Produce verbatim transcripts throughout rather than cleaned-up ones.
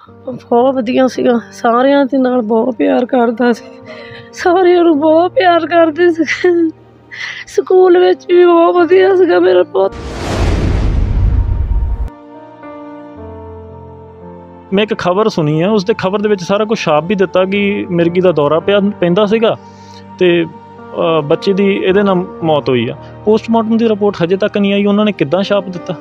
बहुत वधिया सीगा, सारिਆਂ ਦੇ ਨਾਲ बहुत प्यार करता सी, सारिਆਂ ਨੂੰ बहुत प्यार करते सी। स्कूल विच भी बहुत वधिया सीगा मेरा पुੱਤ। मैं एक खबर सुनी है, उस खबर के सारा कुछ छाप भी दिता कि मिर्गी का दौरा पिया पैंदा सीगा ते बच्चे की ये मौत हुई है। पोस्टमार्टम की रिपोर्ट हजे तक नहीं आई, उन्होंने किद्दां छाप दिता?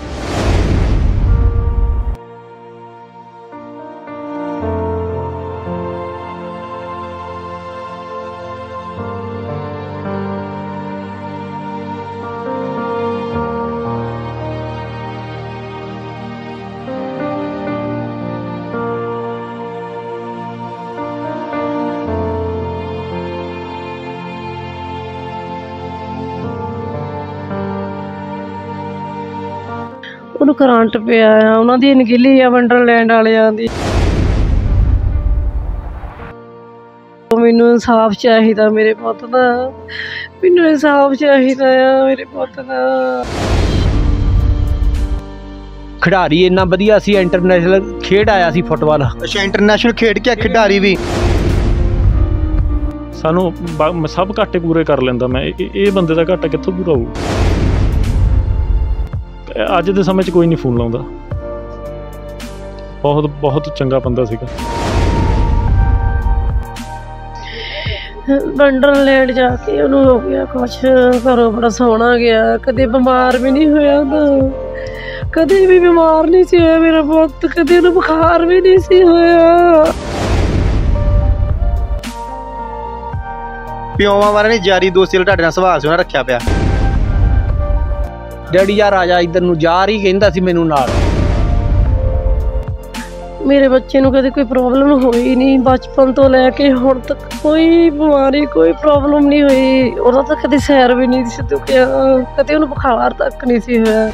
ਉਹਨੂੰ ਕਰੰਟ ਪਿਆ ਆ, ਉਹਨਾਂ ਦੀ ਅਣਗਹਿਲੀ ਆ ਵੰਡਰਲੈਂਡ ਵਾਲਿਆਂ ਦੀ। ਮੈਨੂੰ ਇਨਸਾਫ ਚਾਹੀਦਾ ਮੇਰੇ ਪੁੱਤ ਦਾ, ਮੈਨੂੰ ਇਨਸਾਫ ਚਾਹੀਦਾ ਆ ਮੇਰੇ ਪੁੱਤ ਦਾ। ਖਿਡਾਰੀ ਇੰਨਾ ਵਧੀਆ ਸੀ, ਇੰਟਰਨੈਸ਼ਨਲ ਖੇਡ ਆਇਆ ਸੀ ਫੁੱਟਬਾਲ। ਅੱਛਾ, ਇੰਟਰਨੈਸ਼ਨਲ ਖੇਡ ਕੇ ਖਿਡਾਰੀ ਵੀ ਸਾਨੂੰ ਸਭ ਘਾਟੇ ਪੂਰੇ ਕਰ ਲੈਂਦਾ। मैं ਇਹ ਬੰਦੇ ਦਾ ਘਾਟਾ ਕਿੱਥੋਂ ਪੂਰਾ ਹੋਊ? ਅੱਜ ਦੇ ਸਮੇਂ 'ਚ ਕੋਈ ਨਹੀਂ ਫੋਨ ਲਾਉਂਦਾ। ਬਹੁਤ ਬਹੁਤ ਚੰਗਾ ਬੰਦਾ ਸੀਗਾ। ਵੰਡਰਲੈਂਡ ਜਾ ਕੇ ਉਹਨੂੰ ਹੋ ਗਿਆ ਕੁਛ, ਘਰੋਂ ਬੜਾ ਸੋਹਣਾ ਗਿਆ, ਕਦੇ ਬਿਮਾਰ ਵੀ ਨਹੀਂ ਹੋਇਆ ਉਹਦਾ, ਕਦੇ ਵੀ ਬਿਮਾਰ ਨਹੀਂ ਸੀ ਹੋਇਆ ਮੇਰਾ ਪੁੱਤ, ਕਦੇ ਉਹਨੂੰ ਬੁਖਾਰ ਵੀ ਨਹੀਂ ਸੀ ਹੋਇਆ। ਪਿਓਵਾਂ ਵਾਲਿਆਂ ਨੇ ਯਾਰੀ ਦੋਸਤੀ ਤੁਹਾਡੇ ਨਾਲ ਸੁਭਾਅ ਸੋਹਣਾ ਰੱਖਿਆ ਪਿਆ। डैडी यार आ जा इधर नूं, जार ही कहंदा सी मैनूं नाल। मेरे बच्चे नूं कदे कोई प्रॉब्लम होई नहीं, बचपन तो लैके हुण तक कोई बीमारी कोई प्रॉब्लम नहीं हुई। उहदा तां कदे सैर भी नहीं सी दुखिया, कदे उहनूं बुखार तक नहीं सी होया।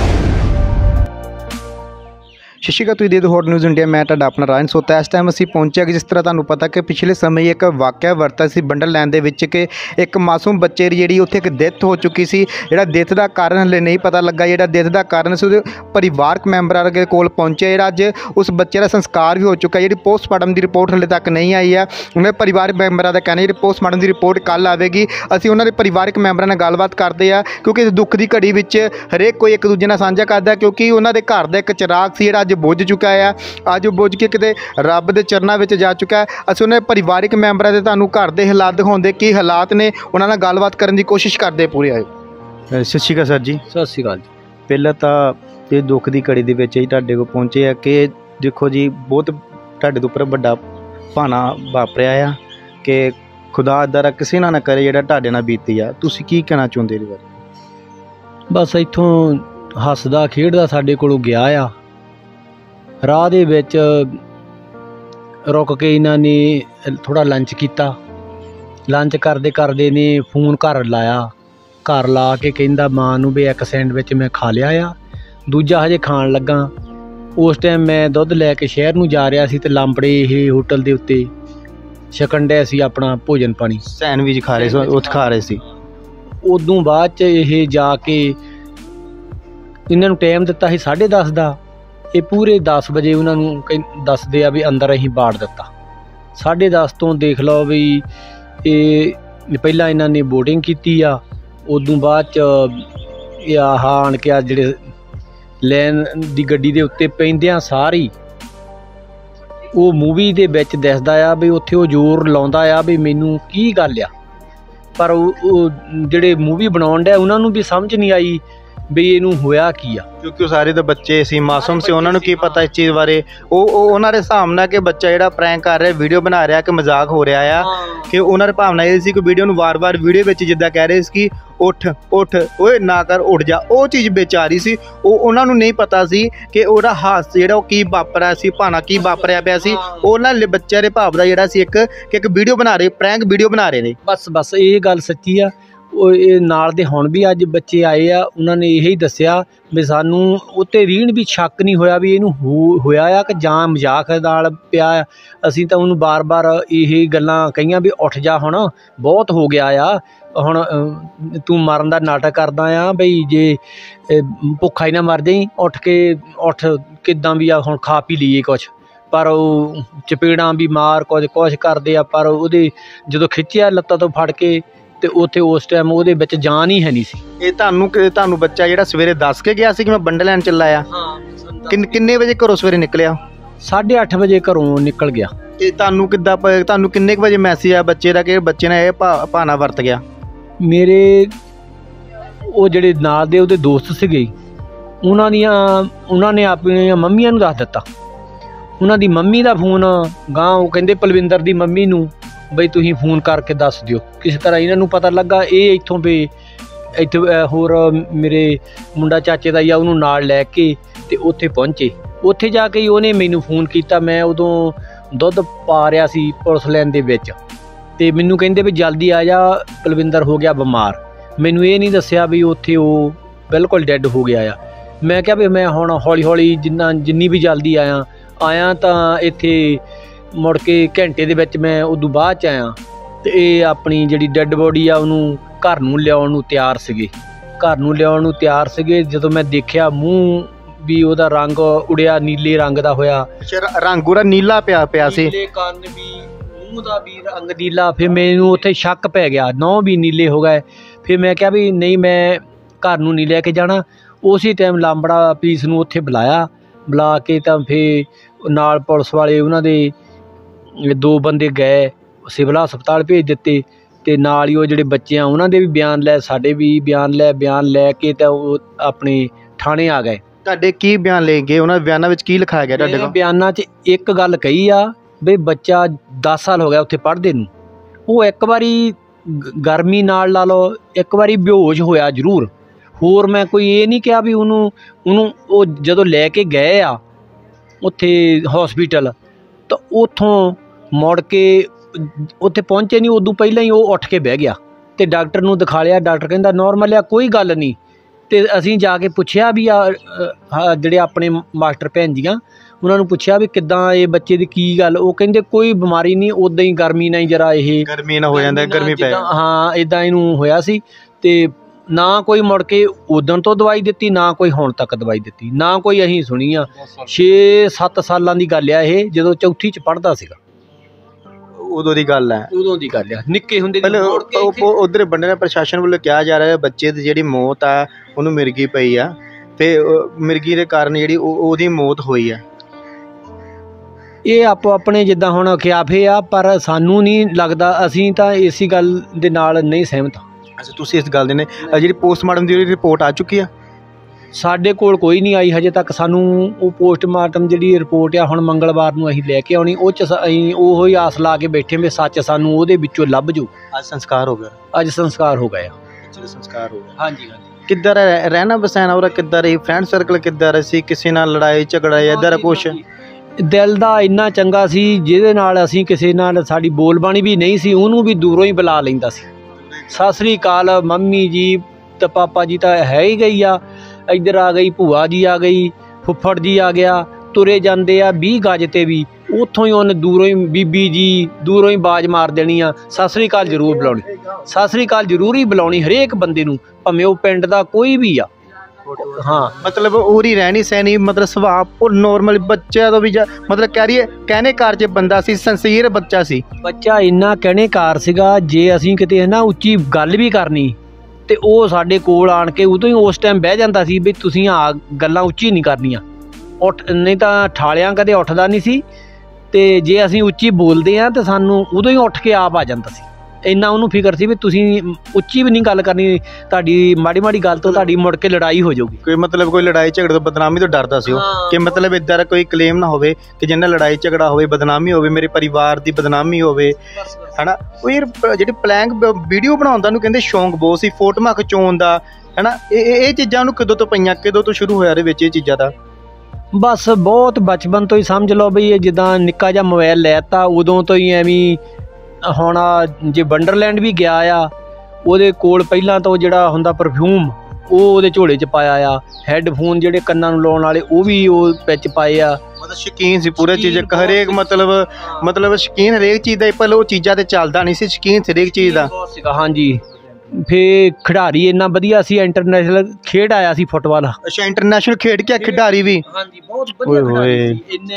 ਸਤਿ ਸ਼੍ਰੀ ਅਕਾਲ, ਤੁਸੀਂ ਦੇਖਦੇ ਹੌਟ ਨਿਊਜ਼ ਇੰਡੀਆ। ਮੈਂ ਤੁਹਾਡਾ ਆਪਣਾ ਰਾਜਨ ਸੋਤਾ। ਇਸ ਟਾਈਮ ਅਸੀਂ ਪਹੁੰਚਿਆ ਕਿ ਜਿਸ ਤਰ੍ਹਾਂ ਤੁਹਾਨੂੰ ਪਤਾ ਕਿ ਪਿਛਲੇ ਸਮੇਂ ਇੱਕ ਵਾਕਿਆ ਵਰਤਾ ਸੀ ਵੰਡਰਲੈਂਡ ਦੇ ਵਿੱਚ ਕਿ ਇੱਕ ਮਾਸੂਮ ਬੱਚੇ ਦੀ ਜਿਹੜੀ ਉੱਥੇ ਇੱਕ ਡੈਥ ਹੋ ਚੁੱਕੀ ਸੀ। ਜਿਹੜਾ ਡੈਥ ਦਾ ਕਾਰਨ ਹਲੇ ਨਹੀਂ ਪਤਾ ਲੱਗਾ। ਜਿਹੜਾ ਡੈਥ ਦਾ ਕਾਰਨ ਸੀ ਉਹਦੇ ਪਰਿਵਾਰਕ ਮੈਂਬਰਾਂ ਦੇ ਕੋਲ ਪਹੁੰਚਿਆ। ਜਿਹੜਾ ਅੱਜ ਉਸ ਬੱਚੇ ਦਾ ਸੰਸਕਾਰ ਵੀ ਹੋ ਚੁੱਕਾ। ਜਿਹੜੀ ਪੋਸਟਮਾਰਟਮ ਦੀ ਰਿਪੋਰਟ ਹਲੇ ਤੱਕ ਨਹੀਂ ਆਈ ਹੈ। ਉਹਨਾਂ ਪਰਿਵਾਰਕ ਮੈਂਬਰਾਂ ਦਾ ਕਹਿਣਾ ਜਿਹੜੀ ਪੋਸਟਮਾਰਟਮ ਦੀ ਰਿਪੋਰਟ ਕੱਲ੍ਹ ਆਵੇਗੀ। ਅਸੀਂ ਉਹਨਾਂ ਦੇ ਪਰਿਵਾਰਕ ਮੈਂਬਰਾਂ ਨਾਲ ਗੱਲਬਾਤ ਕਰਦੇ ਹਾਂ, ਕਿਉਂਕਿ ਇਸ ਦੁੱਖ ਦੀ ਘੜੀ ਵਿੱਚ ਹਰੇਕ ਕੋਈ ਇੱਕ ਦੂਜੇ ਨਾਲ ਸਾਂਝਾ ਕਰਦਾ, ਕਿਉਂਕਿ ਉਹਨਾਂ ਦੇ ਘਰ ਦਾ ਇੱਕ ਚਿਰਾਗ ਸੀ ਜਿਹੜਾ ਅੱਜ ਬੁੱਝ ਚੁੱਕਾ ਹੈ। ਅੱਜ ਉਹ ਬੁੱਝ ਕੇ ਕਿਤੇ ਰੱਬ ਦੇ ਚਰਨਾਂ ਵਿੱਚ ਜਾ ਚੁੱਕਾ ਹੈ। ਅਸੀਂ ਉਹਨਾਂ ਦੇ ਪਰਿਵਾਰਿਕ ਮੈਂਬਰਾਂ ਦੇ ਤੁਹਾਨੂੰ ਘਰ ਦੇ ਹਾਲਾਤ ਦਿਖਾਉਂਦੇ, ਕੀ ਹਾਲਾਤ ਨੇ, ਉਹਨਾਂ ਨਾਲ ਗੱਲਬਾਤ ਕਰਨ ਦੀ ਕੋਸ਼ਿਸ਼ ਕਰਦੇ ਪੂਰੇ ਆਏ। ਸਤਿ ਸ਼੍ਰੀ ਅਕਾਲ ਸਰ ਜੀ। ਸਤਿ ਸ਼੍ਰੀ ਅਕਾਲ ਜੀ। ਪਹਿਲਾਂ ਤਾਂ ਇਹ ਦੁੱਖ ਦੀ ਘੜੀ ਦੇ ਵਿੱਚ ਹੀ ਤੁਹਾਡੇ ਕੋਲ ਪਹੁੰਚੇ ਆ ਕਿ ਦੇਖੋ ਜੀ ਬਹੁਤ ਤੁਹਾਡੇ ਤੋਂ ਉੱਪਰ ਵੱਡਾ ਭਾਣਾ ਵਾਪਰਿਆ ਆ ਕਿ ਖੁਦਾ ਦਾਰਾ ਕਿਸੇ ਨਾਲ ਨਾ ਕਰੇ ਜਿਹੜਾ ਤੁਹਾਡੇ ਨਾਲ ਬੀਤੀ ਆ। ਤੁਸੀਂ ਕੀ ਕਹਿਣਾ ਚਾਹੁੰਦੇ ਇਹਦੇ ਬਾਰੇ? ਬਸ ਇੱਥੋਂ ਹੱਸਦਾ ਖੇਡਦਾ ਸਾਡੇ ਕੋਲੋਂ ਗਿਆ ਆ। ਰਾਹ ਦੇ ਵਿੱਚ ਰੁਕ ਕੇ ਇਹਨਾਂ ਨੇ ਥੋੜ੍ਹਾ ਲੰਚ ਕੀਤਾ। ਲੰਚ ਕਰਦੇ ਕਰਦੇ ਨੇ ਫੋਨ ਘਰ ਲਾਇਆ। ਘਰ ਲਾ ਕੇ ਕਹਿੰਦਾ ਮਾਂ ਨੂੰ ਵੀ ਇੱਕ ਸੈਂਡਵਿਚ ਮੈਂ ਖਾ ਲਿਆ ਆ, ਦੂਜਾ ਹਜੇ ਖਾਣ ਲੱਗਾ। ਉਸ ਟਾਈਮ ਮੈਂ ਦੁੱਧ ਲੈ ਕੇ ਸ਼ਹਿਰ ਨੂੰ ਜਾ ਰਿਹਾ ਸੀ ਅਤੇ ਲਾਂਬੜੇ ਇਹ ਹੋਟਲ ਦੇ ਉੱਤੇ ਛਕਣ ਡਿਆ ਸੀ ਆਪਣਾ ਭੋਜਨ ਪਾਣੀ, ਸੈਂਡਵਿਚ ਖਾ ਰਹੇ ਸੀ, ਉੱਥੇ ਖਾ ਰਹੇ ਸੀ। ਉਦੋਂ ਬਾਅਦ 'ਚ ਇਹ ਜਾ ਕੇ ਇਹਨਾਂ ਨੂੰ ਟਾਈਮ ਦਿੱਤਾ ਸੀ ਸਾਢੇ ਦਸ ਦਾ। ਇਹ ਪੂਰੇ ਦਸ ਵਜੇ ਉਹਨਾਂ ਨੂੰ ਕਹਿ ਦੱਸਦੇ ਆ ਵੀ ਅੰਦਰ ਅਸੀਂ ਬਾੜ ਦਿੱਤਾ। ਸਾਢੇ ਦਸ ਤੋਂ ਦੇਖ ਲਓ ਵੀ ਇਹ ਪਹਿਲਾਂ ਇਹਨਾਂ ਨੇ ਬੋਟਿੰਗ ਕੀਤੀ ਆ। ਉਦੋਂ ਬਾਅਦ 'ਚ ਇਹ ਆਹ ਆਣ ਕੇ ਆ ਜਿਹੜੇ ਲੈਨ ਦੀ ਗੱਡੀ ਦੇ ਉੱਤੇ ਪੈਂਦਿਆਂ ਸਾਰੀ ਉਹ ਮੂਵੀ ਦੇ ਵਿੱਚ ਦਿਸਦਾ ਆ ਵੀ ਉੱਥੇ ਉਹ ਜ਼ੋਰ ਲਾਉਂਦਾ ਆ ਵੀ ਮੈਨੂੰ ਕੀ ਗੱਲ ਆ। ਪਰ ਉਹ ਜਿਹੜੇ ਮੂਵੀ ਬਣਾਉਣ ਡਿਆ ਉਹਨਾਂ ਨੂੰ ਵੀ ਸਮਝ ਨਹੀਂ ਆਈ ਵੀ ਇਹਨੂੰ ਹੋਇਆ ਕੀ ਆ, ਕਿਉਂਕਿ ਉਹ ਸਾਰੇ ਤਾਂ ਬੱਚੇ ਸੀ, ਮਾਸੂਮ ਸੀ, ਉਹਨਾਂ ਨੂੰ ਕੀ ਪਤਾ ਇਸ ਚੀਜ਼ ਬਾਰੇ। ਉਹ ਉਹਨਾਂ ਦੇ ਹਿਸਾਬ ਨਾਲ ਕਿ ਬੱਚਾ ਜਿਹੜਾ ਪ੍ਰੈਂਕ ਕਰ ਰਿਹਾ, ਵੀਡੀਓ ਬਣਾ ਰਿਹਾ, ਕਿ ਮਜ਼ਾਕ ਹੋ ਰਿਹਾ ਆ, ਕਿ ਉਹਨਾਂ ਦੀ ਭਾਵਨਾ ਇਹ ਸੀ ਕਿ ਵੀਡੀਓ ਨੂੰ ਵਾਰ-ਵਾਰ ਵੀਡੀਓ ਵਿੱਚ ਜਿੱਦਾਂ ਕਹਿ ਰਹੇ ਸੀ ਕਿ ਉੱਠ ਉੱਠ ਓਏ ਨਾ ਕਰ ਉੱਠ ਜਾ, ਉਹ ਚੀਜ਼ ਵਿੱਚ ਆ ਰਹੀ ਸੀ। ਉਹ ਉਹਨਾਂ ਨੂੰ ਨਹੀਂ ਪਤਾ ਸੀ ਕਿ ਉਹਦਾ ਹਾਦਸਾ ਜਿਹੜਾ ਉਹ ਕੀ ਵਾਪਰਿਆ ਸੀ, ਭਾਣਾ ਕੀ ਵਾਪਰਿਆ ਪਿਆ ਸੀ। ਉਹਨਾਂ ਬੱਚਿਆਂ ਦੇ ਭਾਵ ਦਾ ਜਿਹੜਾ ਸੀ ਇੱਕ ਕਿ ਇੱਕ ਵੀਡੀਓ ਬਣਾ ਰਹੇ, ਪ੍ਰੈਂਕ ਵੀਡੀਓ ਬਣਾ ਰਹੇ ਨੇ। ਬਸ ਬਸ ਇਹ ਗੱਲ ਸੱਚੀ ਆ। ਉਹ ਇਹ ਨਾਲ ਦੇ ਹੁਣ ਵੀ ਅੱਜ ਬੱਚੇ ਆਏ ਆ, ਉਹਨਾਂ ਨੇ ਇਹੀ ਦੱਸਿਆ ਵੀ ਸਾਨੂੰ ਉੱਤੇ ਰੀਣ ਵੀ ਸ਼ੱਕ ਨਹੀਂ ਹੋਇਆ ਵੀ ਇਹਨੂੰ ਹੋ ਹੋਇਆ ਆ ਕਿ ਜਾਂ ਮਜ਼ਾਕ ਨਾਲ ਪਿਆ ਆ। ਅਸੀਂ ਤਾਂ ਉਹਨੂੰ ਬਾਰ ਬਾਰ ਇਹ ਗੱਲਾਂ ਕਹੀਆਂ ਵੀ ਉੱਠ ਜਾ, ਹੁਣ ਬਹੁਤ ਹੋ ਗਿਆ ਆ, ਹੁਣ ਤੂੰ ਮਰਨ ਦਾ ਨਾਟਕ ਕਰਦਾ ਆ ਬਈ, ਜੇ ਭੁੱਖਾ ਹੀ ਨਾ ਮਰ ਜਾਈਂ, ਉੱਠ ਕੇ ਉੱਠ ਕਿੱਦਾਂ ਵੀ ਆ, ਹੁਣ ਖਾ ਪੀ ਲਈਏ ਕੁਛ। ਪਰ ਉਹ ਚਪੇੜਾਂ ਵੀ ਮਾਰ ਕੁਝ ਕੁਛ ਕਰਦੇ ਆ, ਪਰ ਉਹਦੇ ਜਦੋਂ ਖਿੱਚਿਆ ਲੱਤਾਂ ਤੋਂ ਫੜ ਕੇ ਤੇ ਉੱਥੇ ਉਸ ਟਾਈਮ ਉਹਦੇ ਵਿੱਚ ਜਾਨ ਹੀ ਹੈ ਨਹੀਂ ਸੀ। ਇਹ ਤੁਹਾਨੂੰ ਕਿ- ਤੁਹਾਨੂੰ ਬੱਚਾ ਜਿਹੜਾ ਸਵੇਰੇ ਦੱਸ ਕੇ ਗਿਆ ਸੀ ਕਿ ਮੈਂ ਬੰਡਲ ਲੈਣ ਚੱਲਾ ਆ? ਹਾਂ, ਕਿੰਨ ਕਿੰਨੇ ਵਜੇ ਘਰੋਂ ਸਵੇਰੇ ਨਿਕਲਿਆ? ਸਾਢੇ ਅੱਠ ਵਜੇ ਘਰੋਂ ਨਿਕਲ ਗਿਆ। ਤੇ ਤੁਹਾਨੂੰ ਕਿੱਦਾਂ ਪ- ਤੁਹਾਨੂੰ ਕਿੰਨੇ ਕੁ ਵਜੇ ਮੈਸੇਜ ਆਇਆ ਬੱਚੇ ਦਾ ਕਿ ਬੱਚੇ ਨੇ ਇਹ ਭਾ- ਭਾਣਾ ਵਰਤ ਗਿਆ? ਮੇਰੇ ਉਹ ਜਿਹੜੇ ਨਾਲ ਦੇ ਉਹਦੇ ਦੋਸਤ ਸੀਗੇ, ਉਹਨਾਂ ਦੀਆਂ ਉਹਨਾਂ ਨੇ ਆਪਣੀਆਂ ਮੰਮੀਆਂ ਨੂੰ ਦੱਸ ਦਿੱਤਾ। ਉਹਨਾਂ ਦੀ ਮੰਮੀ ਦਾ ਫੋਨ ਗਾਂ ਉਹ ਕਹਿੰਦੇ ਪਲਵਿੰਦਰ ਦੀ ਮੰਮੀ ਨੂੰ ਬਈ ਤੁਸੀਂ ਫੋਨ ਕਰਕੇ ਦੱਸ ਦਿਓ। ਕਿਸੇ ਤਰ੍ਹਾਂ ਇਹਨਾਂ ਨੂੰ ਪਤਾ ਲੱਗਾ, ਇਹ ਇੱਥੋਂ ਵੀ ਇੱਥੇ ਅਹ ਹੋਰ ਮੇਰੇ ਮੁੰਡਾ ਚਾਚੇ ਦਾ ਹੀ ਆ, ਉਹਨੂੰ ਨਾਲ ਲੈ ਕੇ ਤੇ ਉੱਥੇ ਪਹੁੰਚੇ। ਉੱਥੇ ਜਾ ਕੇ ਹੀ ਉਹਨੇ ਮੈਨੂੰ ਫੋਨ ਕੀਤਾ। ਮੈਂ ਉਦੋਂ ਦੁੱਧ ਪਾ ਰਿਹਾ ਸੀ ਪੁਲਿਸ ਲਾਈਨ ਦੇ ਵਿੱਚ, ਤੇ ਮੈਨੂੰ ਕਹਿੰਦੇ ਵੀ ਜਲਦੀ ਆ ਜਾ, ਕੁਲਵਿੰਦਰ ਹੋ ਗਿਆ ਬਿਮਾਰ। ਮੈਨੂੰ ਇਹ ਨਹੀਂ ਦੱਸਿਆ ਵੀ ਉੱਥੇ ਉਹ ਬਿਲਕੁਲ ਡੈੱਡ ਹੋ ਗਿਆ ਆ। ਮੈਂ ਕਿਹਾ ਵੀ ਮੈਂ ਹੁਣ ਹੌਲੀ ਹੌਲੀ ਜਿੰਨਾ ਜਿੰਨੀ ਵੀ ਜਲਦੀ ਆਇਆ ਆਇਆ ਤਾਂ ਇੱਥੇ ਮੁੜ ਕੇ ਘੰਟੇ ਦੇ ਵਿੱਚ ਮੈਂ ਉਦੋਂ ਬਾਅਦ 'ਚ ਆਇਆ, ਤੇ ਇਹ ਆਪਣੀ ਜਿਹੜੀ ਡੈੱਡ ਬੋਡੀ ਆ ਉਹਨੂੰ ਘਰ ਨੂੰ ਲਿਆਉਣ ਨੂੰ ਤਿਆਰ ਸੀਗੇ ਘਰ ਨੂੰ ਲਿਆਉਣ ਨੂੰ ਤਿਆਰ ਸੀਗੇ ਜਦੋਂ ਮੈਂ ਦੇਖਿਆ ਮੂੰਹ ਵੀ ਉਹਦਾ ਰੰਗ ਉੜਿਆ, ਨੀਲੇ ਰੰਗ ਦਾ ਹੋਇਆ, ਰੰਗ ਉਹਦਾ ਨੀਲਾ ਪਿਆ ਪਿਆ ਸੀ। ਨੀਲੇ ਕੰਨ ਵੀ, ਮੂੰਹ ਦਾ ਵੀ ਰੰਗ ਨੀਲਾ। ਫਿਰ ਮੈਨੂੰ ਉੱਥੇ ਸ਼ੱਕ ਪੈ ਗਿਆ, ਨਹੁੰ ਵੀ ਨੀਲੇ ਹੋ ਗਏ। ਫਿਰ ਮੈਂ ਕਿਹਾ ਵੀ ਨਹੀਂ, ਮੈਂ ਘਰ ਨੂੰ ਨਹੀਂ ਲੈ ਕੇ ਜਾਣਾ। ਉਸੇ ਟਾਈਮ ਲਾਂਬੜਾ ਪੁਲਿਸ ਨੂੰ ਉੱਥੇ ਬੁਲਾਇਆ, ਬੁਲਾ ਕੇ ਤਾਂ ਫਿਰ ਨਾਲ ਪੁਲਿਸ ਵਾਲੇ ਉਹਨਾਂ ਦੇ ਦੋ ਬੰਦੇ ਗਏ, ਸਿਵਲ ਹਸਪਤਾਲ ਭੇਜ ਦਿੱਤੇ, ਤੇ ਨਾਲ ਹੀ ਉਹ ਜਿਹੜੇ ਬੱਚੇ ਆ ਉਹਨਾਂ ਦੇ ਵੀ ਬਿਆਨ ਲੈ, ਸਾਡੇ ਵੀ ਬਿਆਨ ਲੈ ਬਿਆਨ ਲੈ ਕੇ ਤਾਂ ਉਹ ਆਪਣੇ ਥਾਣੇ ਆ ਗਏ। ਤੁਹਾਡੇ ਕੀ ਬਿਆਨ ਲੈ ਗਏ? ਉਹਨਾਂ ਦੇ ਬਿਆਨਾਂ ਵਿੱਚ ਕੀ ਲਿਖਾਇਆ ਗਿਆ ਤੁਹਾਡੇ ਮੇਰੇ ਕੋਲ? ਬਿਆਨਾਂ 'ਚ ਇੱਕ ਗੱਲ ਕਹੀ ਆ ਵੀ ਬੱਚਾ ਦਸ ਸਾਲ ਹੋ ਗਿਆ ਉੱਥੇ ਪੜ੍ਹਦੇ ਨੂੰ, ਉਹ ਇੱਕ ਵਾਰੀ ਗ- ਗਰਮੀ ਨਾਲ ਲਾ ਲਓ, ਇੱਕ ਵਾਰੀ ਬੇਹੋਸ਼ ਹੋਇਆ ਜ਼ਰੂਰ। ਹੋਰ ਮੈਂ ਕੋਈ ਇਹ ਨਹੀਂ ਕਿਹਾ ਵੀ ਉਹਨੂੰ ਉਹਨੂੰ ਉਹ ਜਦੋਂ ਲੈ ਕੇ ਗਏ ਆ ਉੱਥੇ ਹੌਸਪੀਟਲ, ਤਾਂ ਉੱਥੋਂ ਮੁੜ ਕੇ ਉੱਥੇ ਪਹੁੰਚੇ ਨਹੀਂ, ਉਦੋਂ ਪਹਿਲਾਂ ਹੀ ਉਹ ਉੱਠ ਕੇ ਬਹਿ ਗਿਆ ਤੇ ਡਾਕਟਰ ਨੂੰ ਦਿਖਾ ਲਿਆ। ਡਾਕਟਰ ਕਹਿੰਦਾ ਨੋਰਮਲ ਆ, ਕੋਈ ਗੱਲ ਨਹੀਂ। ਤੇ ਅਸੀਂ ਜਾ ਕੇ ਪੁੱਛਿਆ ਵੀ ਆ ਅ, ਜਿਹੜੇ ਆਪਣੇ ਮਾਸਟਰ ਭੈਣ ਜੀਆਂ, ਉਹਨਾਂ ਨੂੰ ਪੁੱਛਿਆ ਵੀ ਕਿੱਦਾਂ ਇਹ ਬੱਚੇ ਦੀ ਕੀ ਗੱਲ? ਉਹ ਕਹਿੰਦੇ ਕੋਈ ਬਿਮਾਰੀ ਨਹੀਂ, ਉੱਦਾਂ ਹੀ ਗਰਮੀ ਨਾਲ ਹੀ ਜਰਾ ਇਹ ਗਰਮੀ ਨਾ ਹੋ ਜਾਂਦਾ, ਗਰਮੀ ਪੈ ਜਿੱਦਾਂ- ਹਾਂ ਇੱਦਾਂ ਇਹਨੂੰ ਹੋਇਆ ਸੀ। ਤੇ ਨਾ ਕੋਈ ਮੁੜ ਕੇ ਉਦੋਂ ਤੋਂ ਦਵਾਈ ਦਿੱਤੀ, ਨਾ ਕੋਈ ਹੁਣ ਤੱਕ ਦਵਾਈ ਦਿੱਤੀ, ਨਾ ਕੋਈ ਅਸੀਂ ਸੁਣੀ ਆ। ਛੇ ਸੱਤ ਸਾਲਾਂ ਦੀ ਗੱਲ ਆ ਇਹ, ਜਦੋਂ ਚੌਥੀ 'ਚ ਪੜ੍ਹਦਾ ਸੀਗਾ ਉਦੋਂ ਦੀ ਗੱਲ ਹੈ। ਉਦੋਂ ਦੀ ਗੱਲ ਆ, ਨਿੱਕੇ ਹੁੰਦੇ ਦੀ। ਪਹਿਲੇ ਮੁੜ ਕੇ ਇੱਥੇ- ਉਧਰ ਬੰਦੇ ਨੇ ਪ੍ਰਸ਼ਾਸਨ ਵੱਲੋਂ ਕਿਹਾ ਜਾ ਰਿਹਾ ਹੈ ਬੱਚੇ ਦੀ ਜਿਹੜੀ ਮੌਤ ਆ ਉਹਨੂੰ ਮਿਰਗੀ ਪਈ ਆ, ਤੇ ਅਹ, ਮਿਰਗੀ ਦੇ ਕਾਰਨ ਜਿਹੜੀ ਉਹ- ਉਹਦੀ ਮੌਤ ਹੋਈ ਆ। ਇਹ ਆਪੋ ਆਪਣੇ ਜਿੱਦਾਂ ਹੁਣ ਖਿਆਫੇ ਆ, ਪਰ ਸਾਨੂੰ ਨਹੀਂ ਲੱਗਦਾ, ਅਸੀਂ ਤਾਂ ਇਸੀ ਗੱਲ ਦੇ ਨਾਲ ਨਹੀਂ ਸਹਿਮਤ। ਅੱਛਾ, ਤੁਸੀਂ ਇਸ ਗੱਲ ਦੇ ਨੇ ਅਹ, ਜਿਹੜੀ ਪੋਸਟਮਾਰਟਮ ਦੀ ਰਿਪੋਰਟ ਆ ਚੁੱਕੀ ਆ? ਸਾਡੇ ਕੋਲ ਕੋਈ ਨਹੀਂ ਆਈ ਹਜੇ ਤੱਕ। ਸਾਨੂੰ ਉਹ ਪੋਸਟਮਾਰਟਮ ਜਿਹੜੀ ਰਿਪੋਰਟ ਆ ਹੁਣ ਮੰਗਲਵਾਰ ਨੂੰ ਅਸੀਂ ਲੈ ਕੇ ਆਉਣੀ, ਉਹ 'ਚ ਸ- ਅਸੀਂ ਉਹੋ ਹੀ ਆਸ ਲਾ ਕੇ ਬੈਠੇ ਵੀ ਸੱਚ ਸਾਨੂੰ ਉਹਦੇ ਵਿੱਚੋਂ ਲੱਭ ਜੂ। ਅੱਜ ਸੰਸਕਾਰ ਹੋ ਗਿਆ? ਅੱਜ ਸੰਸਕਾਰ ਹੋ ਗਿਆ। ਬੱਚੇ ਦਾ ਸੰਸਕਾਰ ਹੋ ਗਿਆ। ਹਾਂਜੀ ਹਾਂਜੀ। ਕਿੱਦਾਂ ਰਹਿ- ਰਹਿਣਾ ਬਸੈਣਾ ਉਹਦਾ ਕਿੱਦਾਂ ਰਹੀ? ਫਰੈਂਡ ਸਰਕਲ ਕਿੱਦਾਂ ਰਿਹਾ ਸੀ? ਕਿਸੇ ਨਾਲ ਲੜਾਈ ਝਗੜਾ ਜਾਂ ਇੱਦਾਂ ਦਾ ਕੁਛ? ਦਿਲ ਦਾ ਇੰਨਾ ਚੰਗਾ ਸੀ, ਜਿਹਦੇ ਨਾਲ ਅਸੀਂ ਕਿਸੇ ਨਾਲ ਸਾਡੀ ਬੋਲਬਾਣੀ ਵੀ ਨਹੀਂ ਸੀ, ਉਹਨੂੰ ਵੀ ਦੂਰੋਂ ਹੀ ਬੁਲਾ ਲੈਂਦਾ ਸੀ। ਸਤਿ ਸ੍ਰੀ ਅਕਾਲ ਮੰਮੀ ਜੀ ਤੇ ਪਾਪਾ ਜੀ ਤਾਂ ਹੈ ਹੀ ਗਈ ਆ, ਇੱਧਰ ਆ ਗਈ ਭੂਆ ਜੀ ਆ ਗਈ, ਫੁੱਫੜ ਜੀ ਆ ਗਿਆ, ਤੁਰੇ ਜਾਂਦੇ ਆ ਵੀਹ ਗਜ ਤੇ ਵੀ, ਉੱਥੋਂ ਹੀ ਉਹਨੇ ਦੂਰੋਂ ਹੀ ਬੀਬੀ ਜੀ ਦੂਰੋਂ ਹੀ ਬਾਜ਼ ਮਾਰ ਦੇਣੀ ਆ, ਸਤਿ ਸ੍ਰੀ ਅਕਾਲ ਜ਼ਰੂਰ ਬੁਲਾਉਣੀ, ਸਤਿ ਸ੍ਰੀ ਅਕਾਲ ਜ਼ਰੂਰ ਹੀ ਬੁਲਾਉਣੀ ਹਰੇਕ ਬੰਦੇ ਨੂੰ, ਭਾਵੇਂ ਉਹ ਪਿੰਡ ਦਾ ਕੋਈ ਵੀ ਆ। ਹਾਂ, ਮਤਲਬ ਉਹਦੀ ਰਹਿਣੀ ਸਹਿਣੀ ਮਤਲਬ ਸੁਭਾਅ ਉਹ ਨੋਰਮਲ ਬੱਚਿਆਂ ਤੋਂ ਵੀ ਜਾ- ਮਤਲਬ ਕਹਿ ਰਹੀ ਹੈ ਕਹਿਣੇ ਕਾਰ 'ਚ ਬੰਦਾ ਸੀ, ਸੰਸੀਰ ਬੱਚਾ ਸੀ। ਬੱਚਾ ਇੰਨਾ ਕਹਿਣੇਕਾਰ ਸੀਗਾ, ਜੇ ਅਸੀਂ ਕਿਤੇ ਨਾ ਉੱਚੀ ਗੱਲ ਵੀ ਕਰਨੀ ਤੇ ਉਹ ਸਾਡੇ ਕੋਲ ਆਣ ਕੇ ਉਦੋਂ ਹੀ ਉਸ ਟਾਈਮ ਬਹਿ ਜਾਂਦਾ ਸੀ ਵੀ ਤੁਸੀਂ ਆ ਗੱਲਾਂ ਉੱਚੀ ਨਹੀਂ ਕਰਨੀਆਂ। ਉੱਠ ਨਹੀਂ ਤਾਂ ਠਾਲਿਆਂ ਕਦੇ ਉੱਠਦਾ ਨਹੀਂ ਸੀ, ਤੇ ਜੇ ਅਸੀਂ ਉੱਚੀ ਬੋਲਦੇ ਆ ਤਾਂ ਸਾਨੂੰ ਉਦੋਂ ਹੀ ਉੱਠ ਕੇ ਆਪ ਆ ਜਾਂਦਾ ਸੀ। ਇੰਨਾ ਉਹਨੂੰ ਫਿਕਰ ਸੀ ਵੀ ਤੁਸੀਂ ਉੱਚੀ ਵੀ ਨਹੀਂ ਗੱਲ ਕਰਨੀ, ਤੁਹਾਡੀ ਮਾੜੀ ਮਾੜੀ ਗੱਲ ਤੋਂ ਤੁਹਾਡੀ ਮੁੜ ਕੇ ਲੜਾਈ ਹੋ ਜਾਊਗੀ। ਕੋਈ ਮਤਲਬ ਕੋਈ ਲੜਾਈ ਝਗੜੇ ਤੋਂ ਬਦਨਾਮੀ ਤੋਂ ਡਰਦਾ ਸੀ ਉਹ, ਕਿ ਮਤਲਬ ਇੱਦਾਂ ਦਾ ਕੋਈ ਕਲੇਮ ਨਾ ਹੋਵੇ ਕਿ ਜਿੰਨਾ ਲੜਾਈ ਝਗੜਾ ਹੋਵੇ, ਬਦਨਾਮੀ ਹੋਵੇ, ਮੇਰੇ ਪਰਿਵਾਰ ਦੀ ਬਦਨਾਮੀ ਹੋਵੇ, ਹਨਾ। ਉਹ ਯਾਰ ਪ- ਜਿਹੜੀ ਪਲੈਂਕ ਵੀਡੀਓ ਬਣਾਉਣ ਦਾ ਨੂੰ ਕਹਿੰਦੇ ਸ਼ੌਂਕ ਬਹੁਤ ਸੀ, ਫੋਟੋਆਂ ਖਿਚਾਉਣ ਦਾ, ਹਨਾ। ਇਹ ਇਹ ਇਹ ਚੀਜ਼ਾਂ ਨੂੰ ਕਦੋਂ ਤੋਂ ਪਈਆਂ, ਕਦੋਂ ਤੋਂ ਸ਼ੁਰੂ ਹੋਇਆ ਇਹਦੇ ਵਿੱਚ ਇਹ ਚੀਜ਼ਾਂ ਦਾ? ਬਸ ਬਹੁਤ ਬਚਪਨ ਤੋਂ ਹੀ ਸਮਝ ਲਓ ਬਈ ਇਹ ਜਿੱਦਾਂ ਨਿੱਕਾ ਜਿਹਾ ਮੋਬਾਈਲ ਲੈ ਤਾ ਉਦੋਂ ਤੋਂ ਹੀ ਐਵੇਂ। ਹੁਣ ਜੇ ਵੰਡਰਲੈਂਡ ਵੀ ਗਿਆ ਆ, ਉਹਦੇ ਕੋਲ ਪਹਿਲਾਂ ਤੋਂ ਜਿਹੜਾ ਹੁੰਦਾ ਪਰਫਿਊਮ ਉਹ ਉਹਦੇ ਝੋਲੇ 'ਚ ਪਾਇਆ ਆ, ਹੈੱਡਫੋਨ ਜਿਹੜੇ ਕੰਨਾਂ ਨੂੰ ਲਾਉਣ ਵਾਲੇ ਉਹ ਵੀ ਉਹ ਵਿੱਚ ਪਾਏ ਆ। ਮਤਲਬ ਸ਼ੌਕੀਨ ਸੀ ਪੂਰੇ ਚੀਜ਼, ਹਰੇਕ ਮਤਲਬ ਮਤਲਬ ਸ਼ੌਕੀਨ ਹਰੇਕ ਚੀਜ਼ ਦਾ, ਪਰ ਉਹ ਚੀਜ਼ਾਂ ਤੇ ਚੱਲਦਾ ਨਹੀਂ ਸੀ, ਸ਼ੌਕੀਨ ਸੀ ਹਰੇਕ ਚੀਜ਼ ਦਾ। ਸੀਗਾ ਹਾਂਜੀ। ਫੇ ਖਿਡਾਰੀ ਇੰਨਾ ਵਧੀਆ ਸੀ, ਇੰਟਰਨੈਸ਼ਨਲ ਖੇਡ ਆਇਆ ਸੀ ਫੁੱਟਬਾਲ। ਅੱਛਾ, ਇੰਟਰਨੈਸ਼ਨਲ ਖੇਡ ਕੇ ਖਿਡਾਰੀ ਵੀ? ਹਾਂਜੀ, ਬਹੁਤ ਓਏ ਹੋਏ। ਇੰਨੇ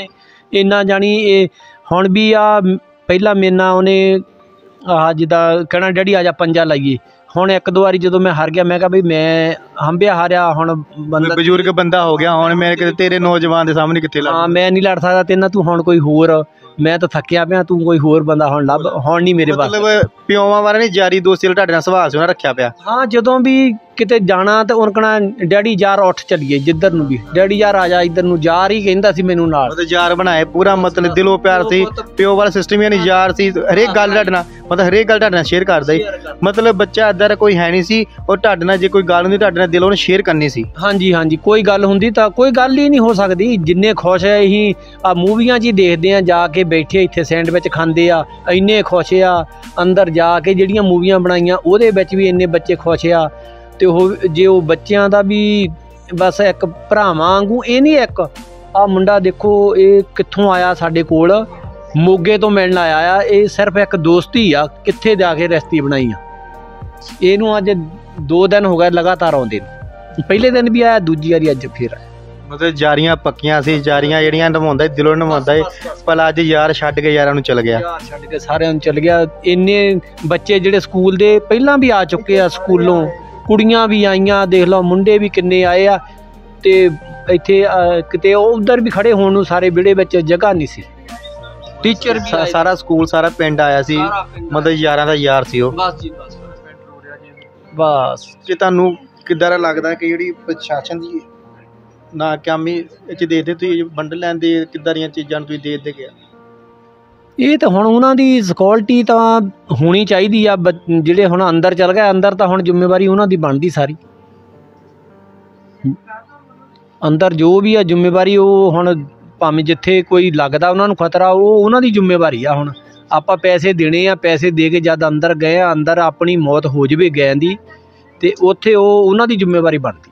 ਇੰਨਾ ਜਾਣੀ ਇਹ ਹੁਣ ਵੀ ਆ ਪਹਿਲਾਂ ਮੇਰੇ ਨਾਲ ਉਹਨੇ ਆਹ ਜਿੱਦਾਂ ਕਹਿਣਾ ਡੈਡੀ ਆ ਜਾ ਪੰਜਾ ਲਾਈਏ। ਹੁਣ ਇੱਕ ਦੋ ਵਾਰੀ ਜਦੋਂ ਮੈਂ ਹਾਰ ਗਿਆ ਮੈਂ ਕਿਹਾ ਬਈ ਮੈਂ ਹੰਬਿਆ ਹਾਰਿਆ, ਹੁਣ ਬੰਦਾ ਬਜ਼ੁਰਗ ਬੰਦਾ ਹੋ ਗਿਆ, ਹੁਣ ਮੈਂ ਕਿਤੇ ਤੇਰੇ ਨੌਜਵਾਨ ਦੇ ਸਾਹਮਣੇ ਕਿੱਥੇ ਲੱਗ ਹਾਂ ਮੈਂ ਨਹੀਂ ਲੜ ਸਕਦਾ ਤੇ ਨਾ, ਤੂੰ ਹੁਣ ਕੋਈ ਹੋਰ, ਮੈਂ ਤਾਂ ਥੱਕਿਆ ਪਿਆ, ਤੂੰ ਕੋਈ ਹੋਰ ਬੰਦਾ ਹੁਣ ਲੱਭ, ਹੁਣ ਨਹੀਂ ਮੇਰੇ ਪਾਸ। ਮਤਲਬ ਪਿਓਵਾਂ ਵਾਲਾ ਨਹੀਂ ਯਾਰੀ ਦੋਸਤੀ ਤੁਹਾਡੇ ਨਾਲ ਸੁਭਾਅ ਸੀ ਉਹਨਾਂ ਰੱਖਿਆ ਪਿਆ। ਹਾਂ ਜਦੋਂ ਵੀ ਕਿਤੇ ਜਾਣਾ ਤੇ ਉਹਨਾਂ ਕਹਣਾ ਡੈਡੀ ਯਾਰ ਉੱਠ ਚੱਲੀਏ, ਜਿੱਧਰ ਨੂੰ ਵੀ ਡੈਡੀ ਯਾਰ ਆ ਜਾ ਇੱਧਰ ਨੂੰ, ਯਾਰ ਹੀ ਕਹਿੰਦਾ ਸੀ ਮੈਨੂੰ ਨਾਲ। ਮਤਲਬ ਯਾਰ ਬਣਾਏ ਪੂਰਾ, ਮਤਲਬ ਦਿਲੋਂ ਪਿਆਰ ਸੀ, ਪਿਓ ਵਾਲਾ ਸਿਸਟਮ ਹੀ ਨਹੀਂ, ਯਾਰ ਸੀ, ਹਰੇਕ ਗੱਲ ਤੁਹਾਡੇ ਨਾਲ, ਮਤਲਬ ਹਰੇਕ ਗੱਲ ਤੁਹਾਡੇ ਨਾਲ ਸ਼ੇਅਰ ਕਰਦਾ ਹੀ। ਮਤਲਬ ਬੱਚਾ ਇੱਦਾਂ ਦਾ ਕੋਈ ਹੈ ਨਹੀਂ ਸੀ, ਉਹ ਤੁਹਾਡੇ ਨਾਲ ਜੇ ਕੋਈ ਗੱਲ ਹੁੰਦੀ ਤੁਹਾਡੇ ਨਾਲ ਦਿਲੋਂ ਉਹਨੇ ਸ਼ੇਅਰ ਕਰਨੀ ਸੀ। ਹਾਂਜੀ ਹਾਂਜੀ ਕੋਈ ਗੱਲ ਹੁੰਦੀ ਤਾਂ ਕੋਈ ਗੱਲ ਹੀ ਨਹੀਂ ਹੋ ਸਕਦੀ। ਜਿੰਨੇ ਖੁਸ਼ ਹੈ ਅਸੀਂ ਆ ਮੂਵੀਆਂ 'ਚ ਹੀ ਦੇਖਦੇ ਹਾਂ, ਜਾ ਕੇ ਬੈਠੇ ਇੱਥੇ ਸੈਂਡਵਿਚ ਖਾਂਦੇ ਆ, ਇੰਨੇ ਖੁਸ਼ ਆ। ਅੰਦਰ ਜਾ ਕੇ ਜਿਹੜੀਆਂ ਮੂਵੀਆਂ ਬਣਾਈਆਂ ਉਹਦੇ ਵਿੱਚ ਵੀ ਇੰਨੇ ਬੱਚੇ ਖੁਸ਼ ਆ। ਤੇ ਉਹ ਜੇ ਉਹ ਬੱਚਿਆਂ ਦਾ ਵੀ ਬਸ ਇੱਕ ਭਰਾਵਾਂ ਵਾਂਗੂ, ਇਹ ਨਹੀਂ ਇੱਕ ਆ ਮੁੰਡਾ ਦੇਖੋ ਇਹ ਕਿੱਥੋਂ ਆਇਆ ਸਾਡੇ ਕੋਲ, ਮੋਗੇ ਤੋਂ ਮਿਲਣ ਆਇਆ ਆ, ਇਹ ਸਿਰਫ ਇੱਕ ਦੋਸਤੀ ਆ, ਕਿੱਥੇ ਜਾ ਕੇ ਰਸਤੀ ਬਣਾਈ ਆ। ਇਹਨੂੰ ਅੱਜ ਦੋ ਦਿਨ ਹੋ ਗਏ ਲਗਾਤਾਰ ਆਉਂਦੇ ਨੂੰ, ਪਹਿਲੇ ਦਿਨ ਵੀ ਆਇਆ, ਦੂਜੀ ਵਾਰੀ ਅੱਜ ਫਿਰ ਆਇਆ। ਮਤਲਬ ਯਾਰੀਆਂ ਪੱਕੀਆਂ ਸੀ, ਯਾਰੀਆਂ ਜਿਹੜੀਆਂ ਨਿਭਾਉਂਦਾ ਦਿਲੋਂ ਨਿਭਾਉਂਦਾ, ਪਰ ਅੱਜ ਯਾਰ ਛੱਡ ਕੇ ਯਾਰਾਂ ਨੂੰ ਚਲ ਗਿਆ, ਯਾਰ ਛੱਡ ਕੇ ਸਾਰਿਆਂ ਨੂੰ ਚਲ ਗਿਆ। ਇੰਨੇ ਬੱਚੇ ਜਿਹੜੇ ਸਕੂਲ ਦੇ ਪਹਿਲਾਂ ਵੀ ਆ ਚੁੱਕੇ ਆ, ਸਕੂਲੋਂ ਕੁੜੀਆਂ ਵੀ ਆਈਆਂ, ਦੇਖ ਲਓ ਮੁੰਡੇ ਵੀ ਕਿੰਨੇ ਆਏ ਆ। ਤੇ ਇੱਥੇ ਕਿਤੇ ਉਧਰ ਵੀ ਖੜੇ ਹੋਣ ਨੂੰ ਸਾਰੇ ਵਿਹੜੇ ਵਿੱਚ ਜਗ੍ਹਾ ਨਹੀਂ ਸੀ, ਟੀਚਰ ਵੀ ਸਾਰਾ ਸਕੂਲ ਸਾਰਾ ਪਿੰਡ ਆਇਆ ਸੀ, ਮਤਲਬ ਯਾਰਾਂ ਦਾ ਯਾਰ ਸੀ ਉਹ। ਬਸ ਜੀ ਬਸ ਬਸ। ਕਿ ਤੁਹਾਨੂੰ ਕਿੱਦਾਂ ਦਾ ਲੱਗਦਾ ਕਿ ਜਿਹੜੀ ਪ੍ਰਸ਼ਾਸਨ ਦੀ ਨਾਕਾਮੀ ਇਹ 'ਚ ਦੇਖਦੇ ਤੁਸੀਂ ਬੰਡਲ ਲੈਣ ਦੇ ਕਿੱਦਾਂ ਦੀਆਂ ਚੀਜ਼ਾਂ ਨੂੰ ਤੁਸੀਂ ਦੇਖਦੇ ਗਿਆ? ਇਹ ਤਾਂ ਹੁਣ ਉਹਨਾਂ ਦੀ ਸਿਕਿਉਰਿਟੀ ਤਾਂ ਹੋਣੀ ਚਾਹੀਦੀ ਆ। ਜਿਹੜੇ ਹੁਣ ਅੰਦਰ ਚਲ ਗਏ, ਅੰਦਰ ਤਾਂ ਹੁਣ ਜ਼ਿੰਮੇਵਾਰੀ ਉਹਨਾਂ ਦੀ ਬਣਦੀ ਸਾਰੀ, ਅੰਦਰ ਜੋ ਵੀ ਆ ਜ਼ਿੰਮੇਵਾਰੀ ਉਹ ਹੁਣ ਭਾਵੇਂ ਜਿੱਥੇ ਕੋਈ ਲੱਗਦਾ ਉਹਨਾਂ ਨੂੰ ਖਤਰਾ, ਉਹ ਉਹਨਾਂ ਦੀ ਜ਼ਿੰਮੇਵਾਰੀ ਆ। ਹੁਣ ਆਪਾਂ ਪੈਸੇ ਦੇਣੇ ਆ, ਪੈਸੇ ਦੇ ਕੇ ਜਦ ਅੰਦਰ ਗਏ ਆ, ਅੰਦਰ ਆਪਣੀ ਮੌਤ ਹੋ ਜਾਵੇ ਗਏ ਦੀ, ਤੇ ਉੱਥੇ ਉਹ ਉਹਨਾਂ ਦੀ ਜ਼ਿੰਮੇਵਾਰੀ ਬਣਦੀ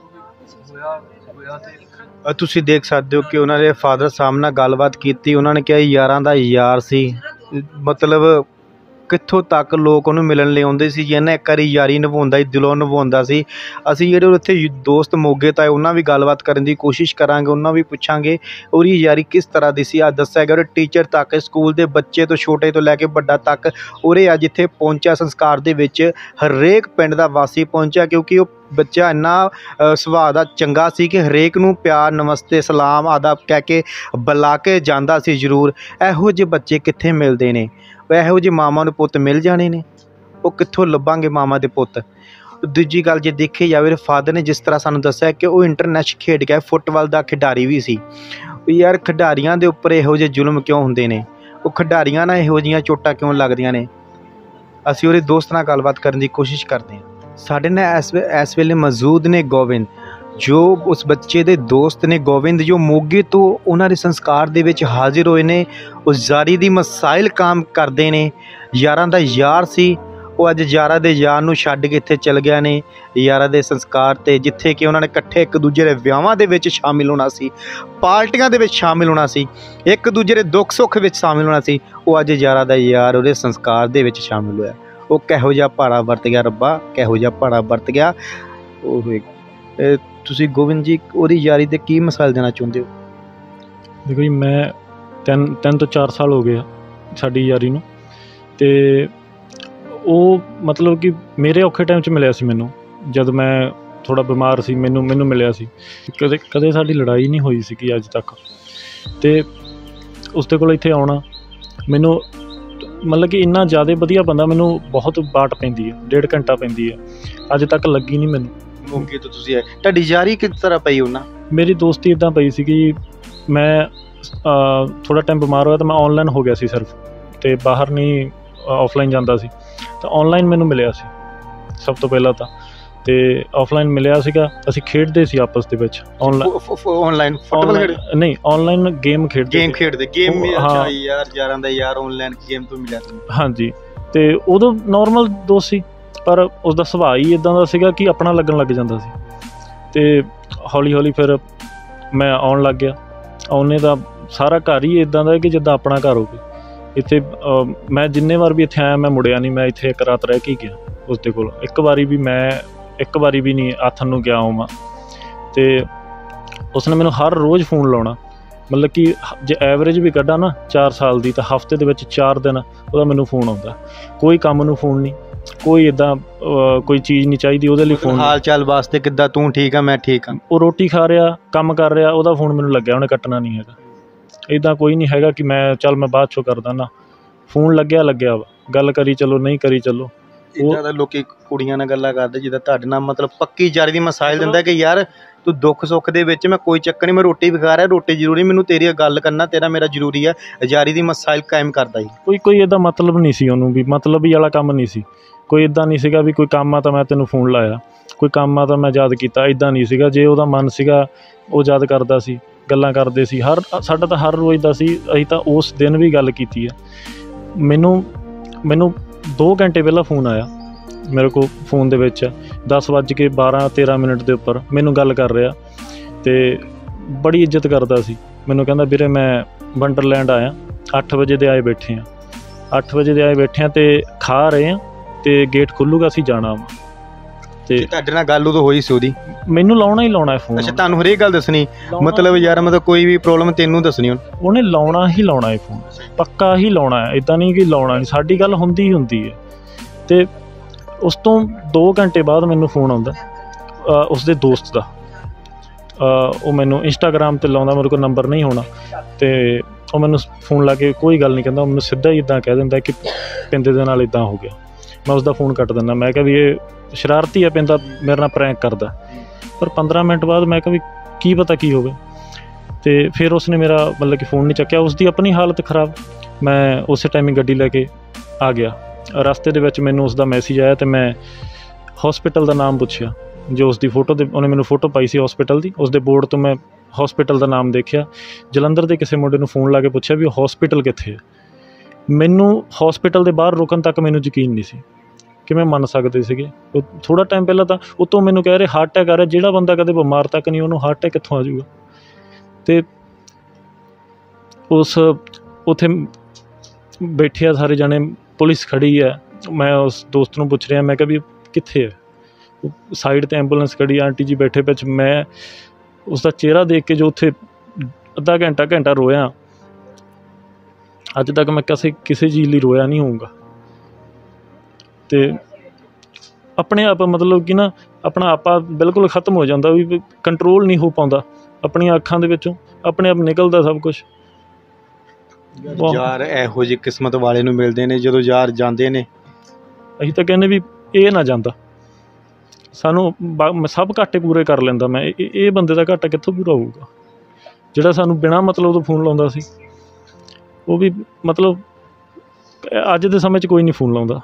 ਹੈ। ਤੁਸੀਂ ਦੇਖ ਸਕਦੇ ਹੋ ਕਿ ਉਹਨਾਂ ਦੇ ਫਾਦਰ ਸਾਹਿਬ ਨਾਲ ਗੱਲਬਾਤ ਕੀਤੀ, ਉਹਨਾਂ ਨੇ ਕਿਹਾ ਯਾਰਾਂ ਦਾ ਯਾਰ ਸੀ, ਮਤਲਬ ਕਿੱਥੋਂ ਤੱਕ ਲੋਕ ਉਹਨੂੰ ਮਿਲਣ ਲਈ ਆਉਂਦੇ ਸੀ। ਜਿਹਨੇ ਇੱਕ ਵਾਰੀ ਯਾਰੀ ਨਿਭਾਉਂਦਾ ਸੀ, ਦਿਲੋਂ ਨਿਭਾਉਂਦਾ ਸੀ। ਅਸੀਂ ਜਿਹੜੇ ਉੱਥੇ ਦੋਸਤ ਮੋਗੇ ਤਾਂ ਉਹਨਾਂ ਵੀ ਗੱਲਬਾਤ ਕਰਨ ਦੀ ਕੋਸ਼ਿਸ਼ ਕਰਾਂਗੇ, ਉਹਨਾਂ ਵੀ ਪੁੱਛਾਂਗੇ ਉਹਦੀ ਯਾਰੀ ਕਿਸ ਤਰ੍ਹਾਂ ਦੀ ਸੀ। ਅੱਜ ਦੱਸਿਆ ਗਿਆ ਟੀਚਰ ਤੱਕ, ਸਕੂਲ ਦੇ ਬੱਚੇ ਤੋਂ ਛੋਟੇ ਤੋਂ ਲੈ ਕੇ ਵੱਡਾ ਤੱਕ ਉਰੇ ਅੱਜ ਇੱਥੇ ਪਹੁੰਚਿਆ ਸੰਸਕਾਰ ਦੇ ਵਿੱਚ। ਹਰੇਕ ਪਿੰਡ ਦਾ ਵਾਸੀ ਪਹੁੰਚਿਆ ਕਿਉਂਕਿ ਉਹ ਬੱਚਾ ਇੰਨਾ ਸੁਭਾਅ ਦਾ ਚੰਗਾ ਸੀ ਕਿ ਹਰੇਕ ਨੂੰ ਪਿਆਰ, ਨਮਸਤੇ, ਸਲਾਮ, ਆਦਾਬ ਕਹਿ ਕੇ ਬੁਲਾ ਕੇ ਜਾਂਦਾ ਸੀ ਜ਼ਰੂਰ। ਇਹੋ ਜਿਹੇ ਬੱਚੇ ਕਿੱਥੇ ਮਿਲਦੇ ਨੇ? ਇਹੋ ਜਿਹੇ ਮਾਵਾਂ ਨੂੰ ਪੁੱਤ ਮਿਲ ਜਾਣੇ ਨੇ, ਉਹ ਕਿੱਥੋਂ ਲੱਭਾਂਗੇ ਮਾਵਾਂ ਦੇ ਪੁੱਤ? ਦੂਜੀ ਗੱਲ ਜੇ ਦੇਖੀ ਜਾਵੇ, ਫਾਦਰ ਨੇ ਜਿਸ ਤਰ੍ਹਾਂ ਸਾਨੂੰ ਦੱਸਿਆ ਕਿ ਉਹ ਇੰਟਰਨੈਸ਼ਨਲ ਖੇਡ ਗਿਆ, ਫੁੱਟਬਾਲ ਦਾ ਖਿਡਾਰੀ ਵੀ ਸੀ। ਯਾਰ ਖਿਡਾਰੀਆਂ ਦੇ ਉੱਪਰ ਇਹੋ ਜਿਹੇ ਜ਼ੁਲਮ ਕਿਉਂ ਹੁੰਦੇ ਨੇ? ਉਹ ਖਿਡਾਰੀਆਂ ਨਾਲ ਇਹੋ ਜਿਹੀਆਂ ਚੋਟਾਂ ਕਿਉਂ ਲੱਗਦੀਆਂ ਨੇ? ਅਸੀਂ ਉਹਦੇ ਦੋਸਤ ਨਾਲ ਗੱਲਬਾਤ ਕਰਨ ਦੀ ਕੋਸ਼ਿਸ਼ ਕਰਦੇ ਹਾਂ। ਸਾਡੇ ਨਾਲ ਇਸ ਇਸ ਵੇਲੇ ਮੌਜੂਦ ਨੇ ਗੋਬਿੰਦ, ਜੋ ਉਸ ਬੱਚੇ ਦੇ ਦੋਸਤ ਨੇ। ਗੋਬਿੰਦ ਜੋ ਮੋਗੇ ਤੋਂ ਉਹਨਾਂ ਦੇ ਸੰਸਕਾਰ ਦੇ ਵਿੱਚ ਹਾਜ਼ਰ ਹੋਏ ਨੇ, ਉਸ ਯਾਰੀ ਦੀ ਮਸਾਇਲ ਕੰਮ ਕਰਦੇ ਨੇ। ਯਾਰਾਂ ਦਾ ਯਾਰ ਸੀ, ਉਹ ਅੱਜ ਯਾਰਾਂ ਦੇ ਯਾਰ ਨੂੰ ਛੱਡ ਕੇ ਇੱਥੇ ਚਲ ਗਿਆ ਨੇ ਯਾਰਾਂ ਦੇ ਸੰਸਕਾਰ 'ਤੇ, ਜਿੱਥੇ ਕਿ ਉਹਨਾਂ ਨੇ ਇਕੱਠੇ ਇੱਕ ਦੂਜੇ ਦੇ ਵਿਆਹਾਂ ਦੇ ਵਿੱਚ ਸ਼ਾਮਿਲ ਹੋਣਾ ਸੀ, ਪਾਰਟੀਆਂ ਦੇ ਵਿੱਚ ਸ਼ਾਮਿਲ ਹੋਣਾ ਸੀ, ਇੱਕ ਦੂਜੇ ਦੇ ਦੁੱਖ ਸੁੱਖ ਵਿੱਚ ਸ਼ਾਮਿਲ ਹੋਣਾ ਸੀ। ਉਹ ਅੱਜ ਯਾਰਾਂ ਦਾ ਯਾਰ ਉਹਦੇ ਸੰਸਕਾਰ ਦੇ ਵਿੱਚ ਸ਼ਾਮਿਲ ਹੋਇਆ। ਉਹ ਕਿਹੋ ਜਿਹਾ ਭਾੜਾ ਵਰਤ ਗਿਆ ਰੱਬਾ, ਕਿਹੋ ਜਿਹਾ ਭਾੜਾ ਵਰਤ ਗਿਆ ਉਹ। ਤੁਸੀਂ ਗੋਬਿੰਦ ਜੀ ਉਹਦੀ ਯਾਰੀ 'ਤੇ ਕੀ ਮਿਸਾਲ ਦੇਣਾ ਚਾਹੁੰਦੇ ਹੋ? ਦੇਖੋ ਜੀ, ਮੈਂ ਤਿੰਨ ਤਿੰਨ ਤੋਂ ਚਾਰ ਸਾਲ ਹੋ ਗਏ ਆ ਸਾਡੀ ਯਾਰੀ ਨੂੰ, ਅਤੇ ਉਹ ਮਤਲਬ ਕਿ ਮੇਰੇ ਔਖੇ ਟਾਈਮ 'ਚ ਮਿਲਿਆ ਸੀ ਮੈਨੂੰ, ਜਦ ਮੈਂ ਥੋੜ੍ਹਾ ਬਿਮਾਰ ਸੀ, ਮੈਨੂੰ ਮੈਨੂੰ ਮਿਲਿਆ ਸੀ। ਕਦੇ ਕਦੇ ਸਾਡੀ ਲੜਾਈ ਨਹੀਂ ਹੋਈ ਸੀਗੀ ਅੱਜ ਤੱਕ। ਅਤੇ ਉਸਦੇ ਕੋਲ ਇੱਥੇ ਆਉਣਾ ਮੈਨੂੰ ਮਤਲਬ ਕਿ ਇੰਨਾ ਜ਼ਿਆਦਾ ਵਧੀਆ ਬੰਦਾ, ਮੈਨੂੰ ਬਹੁਤ ਬਾਟ ਪੈਂਦੀ ਹੈ, ਡੇਢ ਘੰਟਾ ਪੈਂਦੀ ਹੈ, ਅੱਜ ਤੱਕ ਲੱਗੀ ਨਹੀਂ ਮੈਨੂੰ। ਮੋਗੇ ਤੋਂ ਤੁਸੀਂ ਆਏ, ਤੁਹਾਡੀ ਯਾਰੀ ਕਿਸ ਤਰ੍ਹਾਂ ਪਈ ਉਹਨਾਂ? ਮੇਰੀ ਦੋਸਤੀ ਇੱਦਾਂ ਪਈ ਸੀਗੀ, ਮੈਂ ਥੋੜ੍ਹਾ ਟਾਈਮ ਬਿਮਾਰ ਹੋਇਆ ਤਾਂ ਮੈਂ ਔਨਲਾਈਨ ਹੋ ਗਿਆ ਸੀ ਸਿਰਫ, ਅਤੇ ਬਾਹਰ ਨਹੀਂ ਔਫਲਾਈਨ ਜਾਂਦਾ ਸੀ। ਤਾਂ ਔਨਲਾਈਨ ਮੈਨੂੰ ਮਿਲਿਆ ਸੀ ਸਭ ਤੋਂ ਪਹਿਲਾਂ ਤਾਂ, ਅਤੇ ਔਫਲਾਈਨ ਮਿਲਿਆ ਸੀਗਾ। ਅਸੀਂ ਖੇਡਦੇ ਸੀ ਆਪਸ ਦੇ ਵਿੱਚ ਔਨਲਾਈਨ ਔਨਲਾਈਨ ਫੁੱਟਬਾਲ ਖੇਡ ਨਹੀਂ ਔਨਲਾਈਨ ਗੇਮ ਖੇਡਦੇ ਗੇਮ ਖੇਡਦੇ ਗੇਮ ਹਾਂ ਯਾਰ ਯਾਰਾਂ ਦਾ ਯਾਰ ਔਨਲਾਈਨ ਗੇਮ ਤੋਂ ਮਿਲਿਆ ਤੁਹਾਨੂੰ? ਹਾਂਜੀ, ਅਤੇ ਉਦੋਂ ਨੋਰਮਲ ਦੋਸਤ ਸੀ, ਪਰ ਉਸਦਾ ਸੁਭਾਅ ਹੀ ਇੱਦਾਂ ਦਾ ਸੀਗਾ ਕਿ ਆਪਣਾ ਲੱਗਣ ਲੱਗ ਜਾਂਦਾ ਸੀ। ਅਤੇ ਹੌਲੀ ਹੌਲੀ ਫਿਰ ਮੈਂ ਆਉਣ ਲੱਗ ਗਿਆ। ਆਉਣੇ ਦਾ ਸਾਰਾ ਘਰ ਹੀ ਇੱਦਾਂ ਦਾ ਕਿ ਜਿੱਦਾਂ ਆਪਣਾ ਘਰ ਹੋਵੇ। ਇੱਥੇ ਮੈਂ ਜਿੰਨੇ ਵਾਰ ਵੀ ਇੱਥੇ ਆਇਆ ਮੈਂ ਮੁੜਿਆ ਨਹੀਂ, ਮੈਂ ਇੱਥੇ ਇੱਕ ਰਾਤ ਰਹਿ ਕੇ ਗਿਆ ਉਸਦੇ ਕੋਲ। ਇੱਕ ਵਾਰੀ ਵੀ ਮੈਂ ਇੱਕ ਵਾਰੀ ਵੀ ਨਹੀਂ ਆਥਣ ਨੂੰ ਗਿਆ ਹੋਵਾਂ। ਅਤੇ ਉਸਨੇ ਮੈਨੂੰ ਹਰ ਰੋਜ਼ ਫੋਨ ਲਾਉਣਾ मतलब कि जे ਐਵਰੇਜ ਵੀ ਕੱਢਾਂ ਨਾ ਚਾਰ ਸਾਲ ਦੀ ਤਾਂ ਹਫ਼ਤੇ ਦੇ ਵਿੱਚ ਚਾਰ ਦਿਨ ਉਹਦਾ ਮੈਨੂੰ ਫੋਨ ਆਉਂਦਾ। ਕੋਈ ਕੰਮ ਨੂੰ ਫੋਨ ਨਹੀਂ, ਕੋਈ ਇੱਦਾਂ ਕੋਈ ਚੀਜ਼ ਨਹੀਂ ਚਾਹੀਦੀ ਉਹਦੇ ਲਈ ਫੋਨ। ਹਾਲ ਚਾਲ ਵਾਸਤੇ ਕਿੱਦਾਂ, ਤੂੰ ਠੀਕ ਆ, ਮੈਂ ਠੀਕ ਹਾਂ। ਉਹ ਰੋਟੀ ਖਾ ਰਿਹਾ, ਕੰਮ ਕਰ ਰਿਹਾ, ਉਹਦਾ ਫੋਨ ਮੈਨੂੰ ਲੱਗਿਆ, ਉਹਨੇ ਕੱਟਣਾ ਨਹੀਂ ਹੈਗਾ। ਇੱਦਾਂ ਕੋਈ ਨਹੀਂ ਹੈਗਾ ਕਿ ਮੈਂ ਚੱਲ ਮੈਂ ਬਾਅਦ 'ਚੋਂ ਕਰਦਾ ਨਾ, ਫੋਨ ਲੱਗਿਆ ਲੱਗਿਆ ਵਾ, ਗੱਲ ਕਰੀ ਚੱਲੋ, ਨਹੀਂ ਕਰੀ ਚੱਲੋ। ਇੱਦਾਂ ਤਾਂ ਲੋਕੀ ਕੁੜੀਆਂ ਨਾਲ ਗੱਲਾਂ ਕਰਦੇ ਜਿੱਦਾਂ ਤੁਹਾਡੇ ਨਾਲ ਮਤਲਬ ਪੱਕੀ ਯਾਰੀ ਦੀ ਮਿਸਾਲ ਦਿੰਦਾ ਕਿ ਯਾਰ ਤੂੰ ਦੁੱਖ ਸੁੱਖ ਦੇ ਵਿੱਚ ਮੈਂ ਕੋਈ ਚੱਕਰ ਨਹੀਂ, ਮੈਂ ਰੋਟੀ ਵੀ ਖਾ ਰਿਹਾ, ਰੋਟੀ ਜ਼ਰੂਰੀ, ਮੈਨੂੰ ਤੇਰੀ ਗੱਲ ਕਰਨਾ, ਤੇਰਾ ਮੇਰਾ ਜ਼ਰੂਰੀ ਆ, ਯਾਰੀ ਦੀ ਮਿਸਾਲ ਕਾਇਮ ਕਰਦਾ ਜੀ। ਕੋਈ ਕੋਈ ਇੱਦਾਂ ਮਤਲਬ ਨਹੀਂ ਸੀ ਉਹਨੂੰ, ਵੀ ਮਤਲਬ ਹੀ ਵਾਲਾ ਕੰਮ ਨਹੀਂ ਸੀ ਕੋਈ। ਇੱਦਾਂ ਨਹੀਂ ਸੀਗਾ ਵੀ ਕੋਈ ਕੰਮ ਆ ਤਾਂ ਮੈਂ ਤੈਨੂੰ ਫੋਨ ਲਾਇਆ, ਕੋਈ ਕੰਮ ਆ ਤਾਂ ਮੈਂ ਯਾਦ ਕੀਤਾ, ਇੱਦਾਂ ਨਹੀਂ ਸੀਗਾ। ਜੇ ਉਹਦਾ ਮਨ ਸੀਗਾ ਉਹ ਯਾਦ ਕਰਦਾ ਸੀ, ਗੱਲਾਂ ਕਰਦੇ ਸੀ। ਹਰ ਸਾਡਾ ਤਾਂ ਹਰ ਰੋਜ਼ ਦਾ ਸੀ, ਅਸੀਂ ਤਾਂ ਉਸ ਦਿਨ ਵੀ ਗੱਲ ਕੀਤੀ ਆ। ਮੈਨੂੰ ਮੈਨੂੰ ਦੋ ਘੰਟੇ ਪਹਿਲਾਂ ਫੋਨ ਆਇਆ ਮੇਰੇ ਕੋਲ, ਫੋਨ ਦੇ ਵਿੱਚ ਦਸ ਵੱਜ ਕੇ ਬਾਰਾਂ ਤੇਰਾਂ ਮਿੰਟ ਦੇ ਉੱਪਰ ਮੈਨੂੰ ਗੱਲ ਕਰ ਰਿਹਾ ਅਤੇ ਬੜੀ ਇੱਜ਼ਤ ਕਰਦਾ ਸੀ। ਮੈਨੂੰ ਕਹਿੰਦਾ ਵੀਰੇ ਮੈਂ ਵੰਡਰਲੈਂਡ ਆਇਆ, ਅੱਠ ਵਜੇ ਦੇ ਆਏ ਬੈਠੇ ਹਾਂ, ਅੱਠ ਵਜੇ ਦੇ ਆਏ ਬੈਠੇ ਹਾਂ ਅਤੇ ਖਾ ਰਹੇ ਹਾਂ ਅਤੇ ਗੇਟ ਖੁੱਲ੍ਹੂਗਾ, ਅਸੀਂ ਜਾਣਾ ਵਾ। ਅਤੇ ਤੁਹਾਡੇ ਨਾਲ ਗੱਲ ਉਦੋਂ ਹੋਈ ਸੀ ਉਹਦੀ? ਮੈਨੂੰ ਲਾਉਣਾ ਹੀ ਲਾਉਣਾ ਫੋਨ। ਅੱਛਾ, ਤੁਹਾਨੂੰ ਹਰੇਕ ਗੱਲ ਦੱਸਣੀ ਮਤਲਬ ਯਾਰ ਮਤਲਬ ਕੋਈ ਵੀ ਪ੍ਰੋਬਲਮ ਤੈਨੂੰ ਦੱਸਣੀ? ਉਹਨੇ ਲਾਉਣਾ ਹੀ ਲਾਉਣਾ ਹੈ ਫੋਨ, ਪੱਕਾ ਹੀ ਲਾਉਣਾ ਹੈ, ਇੱਦਾਂ ਨਹੀਂ ਕਿ ਲਾਉਣਾ ਨਹੀਂ, ਸਾਡੀ ਗੱਲ ਹੁੰਦੀ ਹੀ ਹੁੰਦੀ ਹੈ। ਅਤੇ ਉਸ ਤੋਂ ਦੋ ਘੰਟੇ ਬਾਅਦ ਮੈਨੂੰ ਫੋਨ ਆਉਂਦਾ ਉਸਦੇ ਦੋਸਤ ਦਾ। ਉਹ ਮੈਨੂੰ ਇੰਸਟਾਗ੍ਰਾਮ 'ਤੇ ਲਾਉਂਦਾ, ਮੇਰੇ ਕੋਲ ਨੰਬਰ ਨਹੀਂ ਹੋਣਾ, ਅਤੇ ਉਹ ਮੈਨੂੰ ਫੋਨ ਲਾ ਕੇ ਕੋਈ ਗੱਲ ਨਹੀਂ ਕਹਿੰਦਾ, ਉਹ ਮੈਨੂੰ ਸਿੱਧਾ ਹੀ ਇੱਦਾਂ ਕਹਿ ਦਿੰਦਾ ਕਿ ਪਿੰਦੇ ਦੇ ਨਾਲ ਇੱਦਾਂ ਹੋ ਗਿਆ। ਮੈਂ ਉਸਦਾ ਫੋਨ ਕੱਟ ਦਿੰਦਾ। ਮੈਂ ਕਿਹਾ ਵੀ ਇਹ ਸ਼ਰਾਰਤੀ ਹੈ, ਪਿੰਦਾ ਮੇਰੇ ਨਾਲ ਪ੍ਰੈਂਕ ਕਰਦਾ। ਪਰ ਪੰਦਰਾਂ ਮਿੰਟ ਬਾਅਦ ਮੈਂ ਕਿਹਾ ਵੀ ਕੀ ਪਤਾ ਕੀ ਹੋਵੇ, ਅਤੇ ਫਿਰ ਉਸਨੇ ਮੇਰਾ ਮਤਲਬ ਕਿ ਫੋਨ ਨਹੀਂ ਚੱਕਿਆ। ਉਸਦੀ ਆਪਣੀ ਹਾਲਤ ਖਰਾਬ। ਮੈਂ ਉਸੇ ਟਾਈਮ ਹੀ ਗੱਡੀ ਲੈ ਕੇ ਆ ਗਿਆ। ਰਸਤੇ ਦੇ ਵਿੱਚ ਮੈਨੂੰ ਉਸਦਾ ਮੈਸੇਜ ਆਇਆ ਅਤੇ ਮੈਂ ਹੋਸਪਿਟਲ ਦਾ ਨਾਮ ਪੁੱਛਿਆ, ਜੋ ਉਸਦੀ ਫੋਟੋ ਦੇ ਉਹਨੇ ਮੈਨੂੰ ਫੋਟੋ ਪਾਈ ਸੀ ਹੋਸਪਿਟਲ ਦੀ, ਉਸਦੇ ਬੋਰਡ ਤੋਂ ਮੈਂ ਹੋਸਪਿਟਲ ਦਾ ਨਾਮ ਦੇਖਿਆ। ਜਲੰਧਰ ਦੇ ਕਿਸੇ ਮੁੰਡੇ ਨੂੰ ਫੋਨ ਲਾ ਕੇ ਪੁੱਛਿਆ ਵੀ ਉਹ ਹੋਸਪਿਟਲ ਕਿੱਥੇ ਹੈ। ਮੈਨੂੰ ਹੋਸਪਿਟਲ ਦੇ ਬਾਹਰ ਰੁਕਣ ਤੱਕ ਮੈਨੂੰ ਯਕੀਨ ਨਹੀਂ ਸੀ, ਕਿਵੇਂ ਮੰਨ ਸਕਦੇ ਸੀਗੇ। ਉਹ ਥੋੜ੍ਹਾ ਟਾਈਮ ਪਹਿਲਾਂ ਤਾਂ ਉੱਤੋਂ ਮੈਨੂੰ ਕਹਿ ਰਹੇ ਹਾਰਟ ਅਟੈਕ ਆ ਰਿਹਾ। ਜਿਹੜਾ ਬੰਦਾ ਕਦੇ ਬਿਮਾਰ ਤੱਕ ਨਹੀਂ, ਉਹਨੂੰ ਹਾਰਟ ਅਟੈਕ ਕਿੱਥੋਂ ਆ ਜਾਊਗਾ। ਅਤੇ ਉਸ ਉੱਥੇ ਬੈਠੇ ਆ ਸਾਰੇ ਜਾਣੇ, ਪੁਲਿਸ ਖੜ੍ਹੀ ਹੈ। ਮੈਂ ਉਸ ਦੋਸਤ ਨੂੰ ਪੁੱਛ ਰਿਹਾ, ਮੈਂ ਕਿਹਾ ਵੀ ਕਿੱਥੇ ਹੈ। ਸਾਈਡ 'ਤੇ ਐਂਬੂਲੈਂਸ ਖੜ੍ਹੀ, ਆਂਟੀ ਜੀ ਬੈਠੇ ਵਿੱਚ। ਮੈਂ ਉਸਦਾ ਚਿਹਰਾ ਦੇਖ ਕੇ ਜੋ ਉੱਥੇ ਅੱਧਾ ਘੰਟਾ ਘੰਟਾ ਰੋਇਆ, ਅੱਜ ਤੱਕ ਮੈਂ ਕਿਸੇ ਕਿਸੇ ਚੀਜ਼ ਲਈ ਰੋਇਆ ਨਹੀਂ ਹੋਊਗਾ। ਅਤੇ ਆਪਣੇ ਆਪ ਮਤਲਬ ਕਿ ਨਾ ਆਪਣਾ ਆਪਾ ਬਿਲਕੁਲ ਖ਼ਤਮ ਹੋ ਜਾਂਦਾ, ਵੀ ਕੰਟਰੋਲ ਨਹੀਂ ਹੋ ਪਾਉਂਦਾ ਆਪਣੀਆਂ ਅੱਖਾਂ ਦੇ ਵਿੱਚੋਂ, ਆਪਣੇ ਆਪ ਨਿਕਲਦਾ ਸਭ ਕੁਛ। ਯਾਰ ਇਹੋ ਜਿਹੀ ਕਿਸਮਤ ਵਾਲੇ ਨੂੰ ਮਿਲਦੇ ਨੇ ਜਦੋਂ ਯਾਰ ਜਾਂਦੇ ਨੇ। ਅਸੀਂ ਤਾਂ ਕਹਿੰਦੇ ਵੀ ਇਹ ਨਾ ਜਾਂਦਾ, ਸਾਨੂੰ ਬ ਸਭ ਘਾਟੇ ਪੂਰੇ ਕਰ ਲੈਂਦਾ ਮੈਂ। ਇਹ ਇਹ ਬੰਦੇ ਦਾ ਘਾਟਾ ਕਿੱਥੋਂ ਪੂਰਾ ਹੋਊਗਾ, ਜਿਹੜਾ ਸਾਨੂੰ ਬਿਨਾਂ ਮਤਲਬ ਤੋਂ ਫੋਨ ਲਾਉਂਦਾ ਸੀ। ਉਹ ਵੀ ਮਤਲਬ ਅੱਜ ਦੇ ਸਮੇਂ 'ਚ ਕੋਈ ਨਹੀਂ ਫੋਨ ਲਾਉਂਦਾ।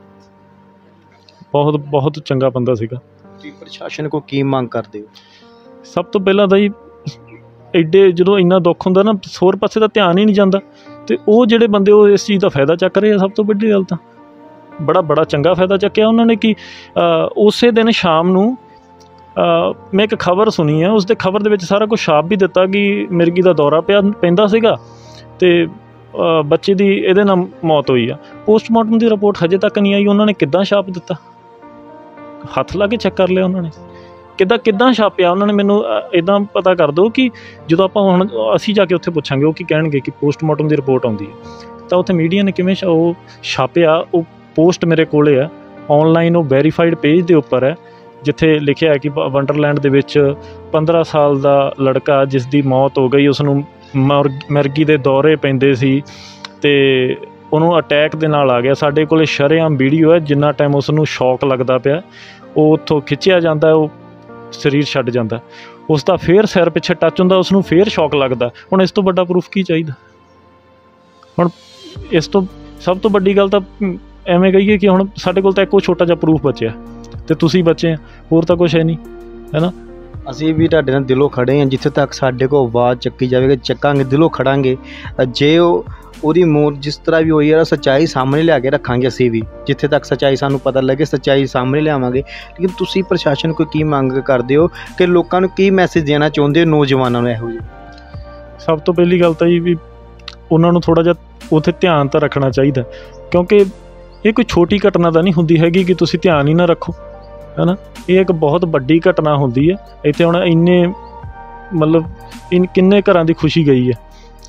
ਬਹੁਤ ਬਹੁਤ ਚੰਗਾ ਬੰਦਾ ਸੀਗਾ। ਤੁਸੀਂ ਪ੍ਰਸ਼ਾਸਨ ਕੋਲ ਕੀ ਮੰਗ ਕਰਦੇ ਹੋ? ਸਭ ਤੋਂ ਪਹਿਲਾਂ ਤਾਂ ਜੀ ਐਡੇ ਜਦੋਂ ਇੰਨਾ ਦੁੱਖ ਹੁੰਦਾ ਨਾ, ਹੋਰ ਪਾਸੇ ਦਾ ਧਿਆਨ ਹੀ ਨਹੀਂ ਜਾਂਦਾ। ਅਤੇ ਉਹ ਜਿਹੜੇ ਬੰਦੇ ਉਹ ਇਸ ਚੀਜ਼ ਦਾ ਫਾਇਦਾ ਚੱਕ ਰਹੇ ਆ। ਸਭ ਤੋਂ ਵੱਡੀ ਗੱਲ ਤਾਂ ਬੜਾ ਬੜਾ ਚੰਗਾ ਫਾਇਦਾ ਚੱਕਿਆ ਉਹਨਾਂ ਨੇ ਕਿ ਉਸੇ ਦਿਨ ਸ਼ਾਮ ਨੂੰ ਮੈਂ ਇੱਕ ਖਬਰ ਸੁਣੀ ਆ, ਉਸਦੇ ਖਬਰ ਦੇ ਵਿੱਚ ਸਾਰਾ ਕੁਝ ਛਾਪ ਵੀ ਦਿੱਤਾ ਕਿ ਮਿਰਗੀ ਦਾ ਦੌਰਾ ਪਿਆ ਪੈਂਦਾ ਸੀਗਾ ਅਤੇ ਬੱਚੇ ਦੀ ਇਹਦੇ ਨਾਲ ਮੌਤ ਹੋਈ ਆ। ਪੋਸਟਮਾਰਟਮ ਦੀ ਰਿਪੋਰਟ ਹਜੇ ਤੱਕ ਨਹੀਂ ਆਈ। ਉਹਨਾਂ ਨੇ ਕਿੱਦਾਂ ਛਾਪ ਦਿੱਤਾ? ਹੱਥ ਲਾ ਕੇ ਚੈੱਕ ਕਰ ਲਿਆ ਉਹਨਾਂ ਨੇ, ਕਿੱਦਾਂ ਕਿੱਦਾਂ ਛਾਪਿਆ ਉਹਨਾਂ ਨੇ। ਮੈਨੂੰ ਇੱਦਾਂ ਪਤਾ ਕਰ ਦਿਓ ਕਿ ਜਦੋਂ ਆਪਾਂ ਹੁਣ ਅਸੀਂ ਜਾ ਕੇ ਉੱਥੇ ਪੁੱਛਾਂਗੇ, ਉਹ ਕੀ ਕਹਿਣਗੇ ਕਿ ਪੋਸਟਮਾਰਟਮ ਦੀ ਰਿਪੋਰਟ ਆਉਂਦੀ ਹੈ, ਤਾਂ ਉੱਥੇ ਮੀਡੀਆ ਨੇ ਕਿਵੇਂ ਉਹ ਛਾਪਿਆ। ਉਹ ਪੋਸਟ ਮੇਰੇ ਕੋਲ ਹੈ ਔਨਲਾਈਨ, ਉਹ ਵੈਰੀਫਾਈਡ ਪੇਜ ਦੇ ਉੱਪਰ ਹੈ, ਜਿੱਥੇ ਲਿਖਿਆ ਹੈ ਕਿ ਵੰਡਰਲੈਂਡ ਦੇ ਵਿੱਚ ਪੰਦਰਾਂ ਸਾਲ ਦਾ ਲੜਕਾ ਜਿਸ ਦੀ ਮੌਤ ਹੋ ਗਈ, ਉਸਨੂੰ ਮਰ ਮਿਰਗੀ ਦੇ ਦੌਰੇ ਪੈਂਦੇ ਸੀ ਅਤੇ ਉਹਨੂੰ ਅਟੈਕ ਦੇ ਨਾਲ ਆ ਗਿਆ। ਸਾਡੇ ਕੋਲ ਸ਼ਰੇਆਮ ਵੀਡੀਓ ਹੈ, ਜਿੰਨਾ ਟਾਈਮ ਉਸ ਨੂੰ ਸ਼ੌਕ ਲੱਗਦਾ ਪਿਆ, ਉਹ ਉੱਥੋਂ ਖਿੱਚਿਆ ਜਾਂਦਾ, ਉਹ ਸਰੀਰ ਛੱਡ ਜਾਂਦਾ, ਉਸ ਦਾ ਫਿਰ ਸਿਰ ਪਿੱਛੇ ਟੱਚ ਹੁੰਦਾ, ਉਸ ਨੂੰ ਫਿਰ ਸ਼ੌਕ ਲੱਗਦਾ। ਹੁਣ ਇਸ ਤੋਂ ਵੱਡਾ ਪ੍ਰੂਫ ਕੀ ਚਾਹੀਦਾ? ਹੁਣ ਇਸ ਤੋਂ ਸਭ ਤੋਂ ਵੱਡੀ ਗੱਲ ਤਾਂ ਐਵੇਂ ਕਹੀਏ ਕਿ ਹੁਣ ਸਾਡੇ ਕੋਲ ਤਾਂ ਇੱਕੋ ਛੋਟਾ ਜਿਹਾ ਪ੍ਰੂਫ ਬਚਿਆ ਅਤੇ ਤੁਸੀਂ ਬਚੇ, ਹੋਰ ਤਾਂ ਕੁਛ ਹੈ ਨਹੀਂ, ਹੈ ਨਾ। ਅਸੀਂ ਵੀ ਤੁਹਾਡੇ ਨਾਲ ਦਿਲੋਂ ਖੜ੍ਹੇ ਹਾਂ। ਜਿੱਥੇ ਤੱਕ ਸਾਡੇ ਕੋਲ ਆਵਾਜ਼ ਚੱਕੀ ਜਾਵੇਗੀ ਚੱਕਾਂਗੇ, ਦਿਲੋਂ ਖੜਾਂਗੇ। ਜੇ ਉਹ ਉਹਦੀ ਮੌਤ ਜਿਸ ਤਰ੍ਹਾਂ ਵੀ ਹੋਈ ਹੈ, ਸੱਚਾਈ ਸਾਹਮਣੇ ਲਿਆ ਕੇ ਰੱਖਾਂਗੇ। ਅਸੀਂ ਵੀ ਜਿੱਥੇ ਤੱਕ ਸੱਚਾਈ ਸਾਨੂੰ ਪਤਾ ਲੱਗੇ, ਸੱਚਾਈ ਸਾਹਮਣੇ ਲਿਆਵਾਂਗੇ। ਲੇਕਿਨ ਤੁਸੀਂ ਪ੍ਰਸ਼ਾਸਨ ਕੋਲ ਕੀ ਮੰਗ ਕਰਦੇ ਹੋ ਕਿ ਲੋਕਾਂ ਨੂੰ ਕੀ ਮੈਸੇਜ ਦੇਣਾ ਚਾਹੁੰਦੇ ਹੋ, ਨੌਜਵਾਨਾਂ ਨੂੰ ਇਹੋ ਜਿਹੇ? ਸਭ ਤੋਂ ਪਹਿਲੀ ਗੱਲ ਤਾਂ ਜੀ ਵੀ ਉਹਨਾਂ ਨੂੰ ਥੋੜ੍ਹਾ ਜਿਹਾ ਉੱਥੇ ਧਿਆਨ ਤਾਂ ਰੱਖਣਾ ਚਾਹੀਦਾ, ਕਿਉਂਕਿ ਇਹ ਕੋਈ ਛੋਟੀ ਘਟਨਾ ਤਾਂ ਨਹੀਂ ਹੁੰਦੀ ਹੈਗੀ ਕਿ ਤੁਸੀਂ ਧਿਆਨ ਹੀ ਨਾ ਰੱਖੋ, ਹੈ ਨਾ। ਇਹ ਇੱਕ ਬਹੁਤ ਵੱਡੀ ਘਟਨਾ ਹੁੰਦੀ ਹੈ। ਇੱਥੇ ਹੁਣ ਇੰਨੇ मतलब इन किन्ने घरां दी खुशी गई है।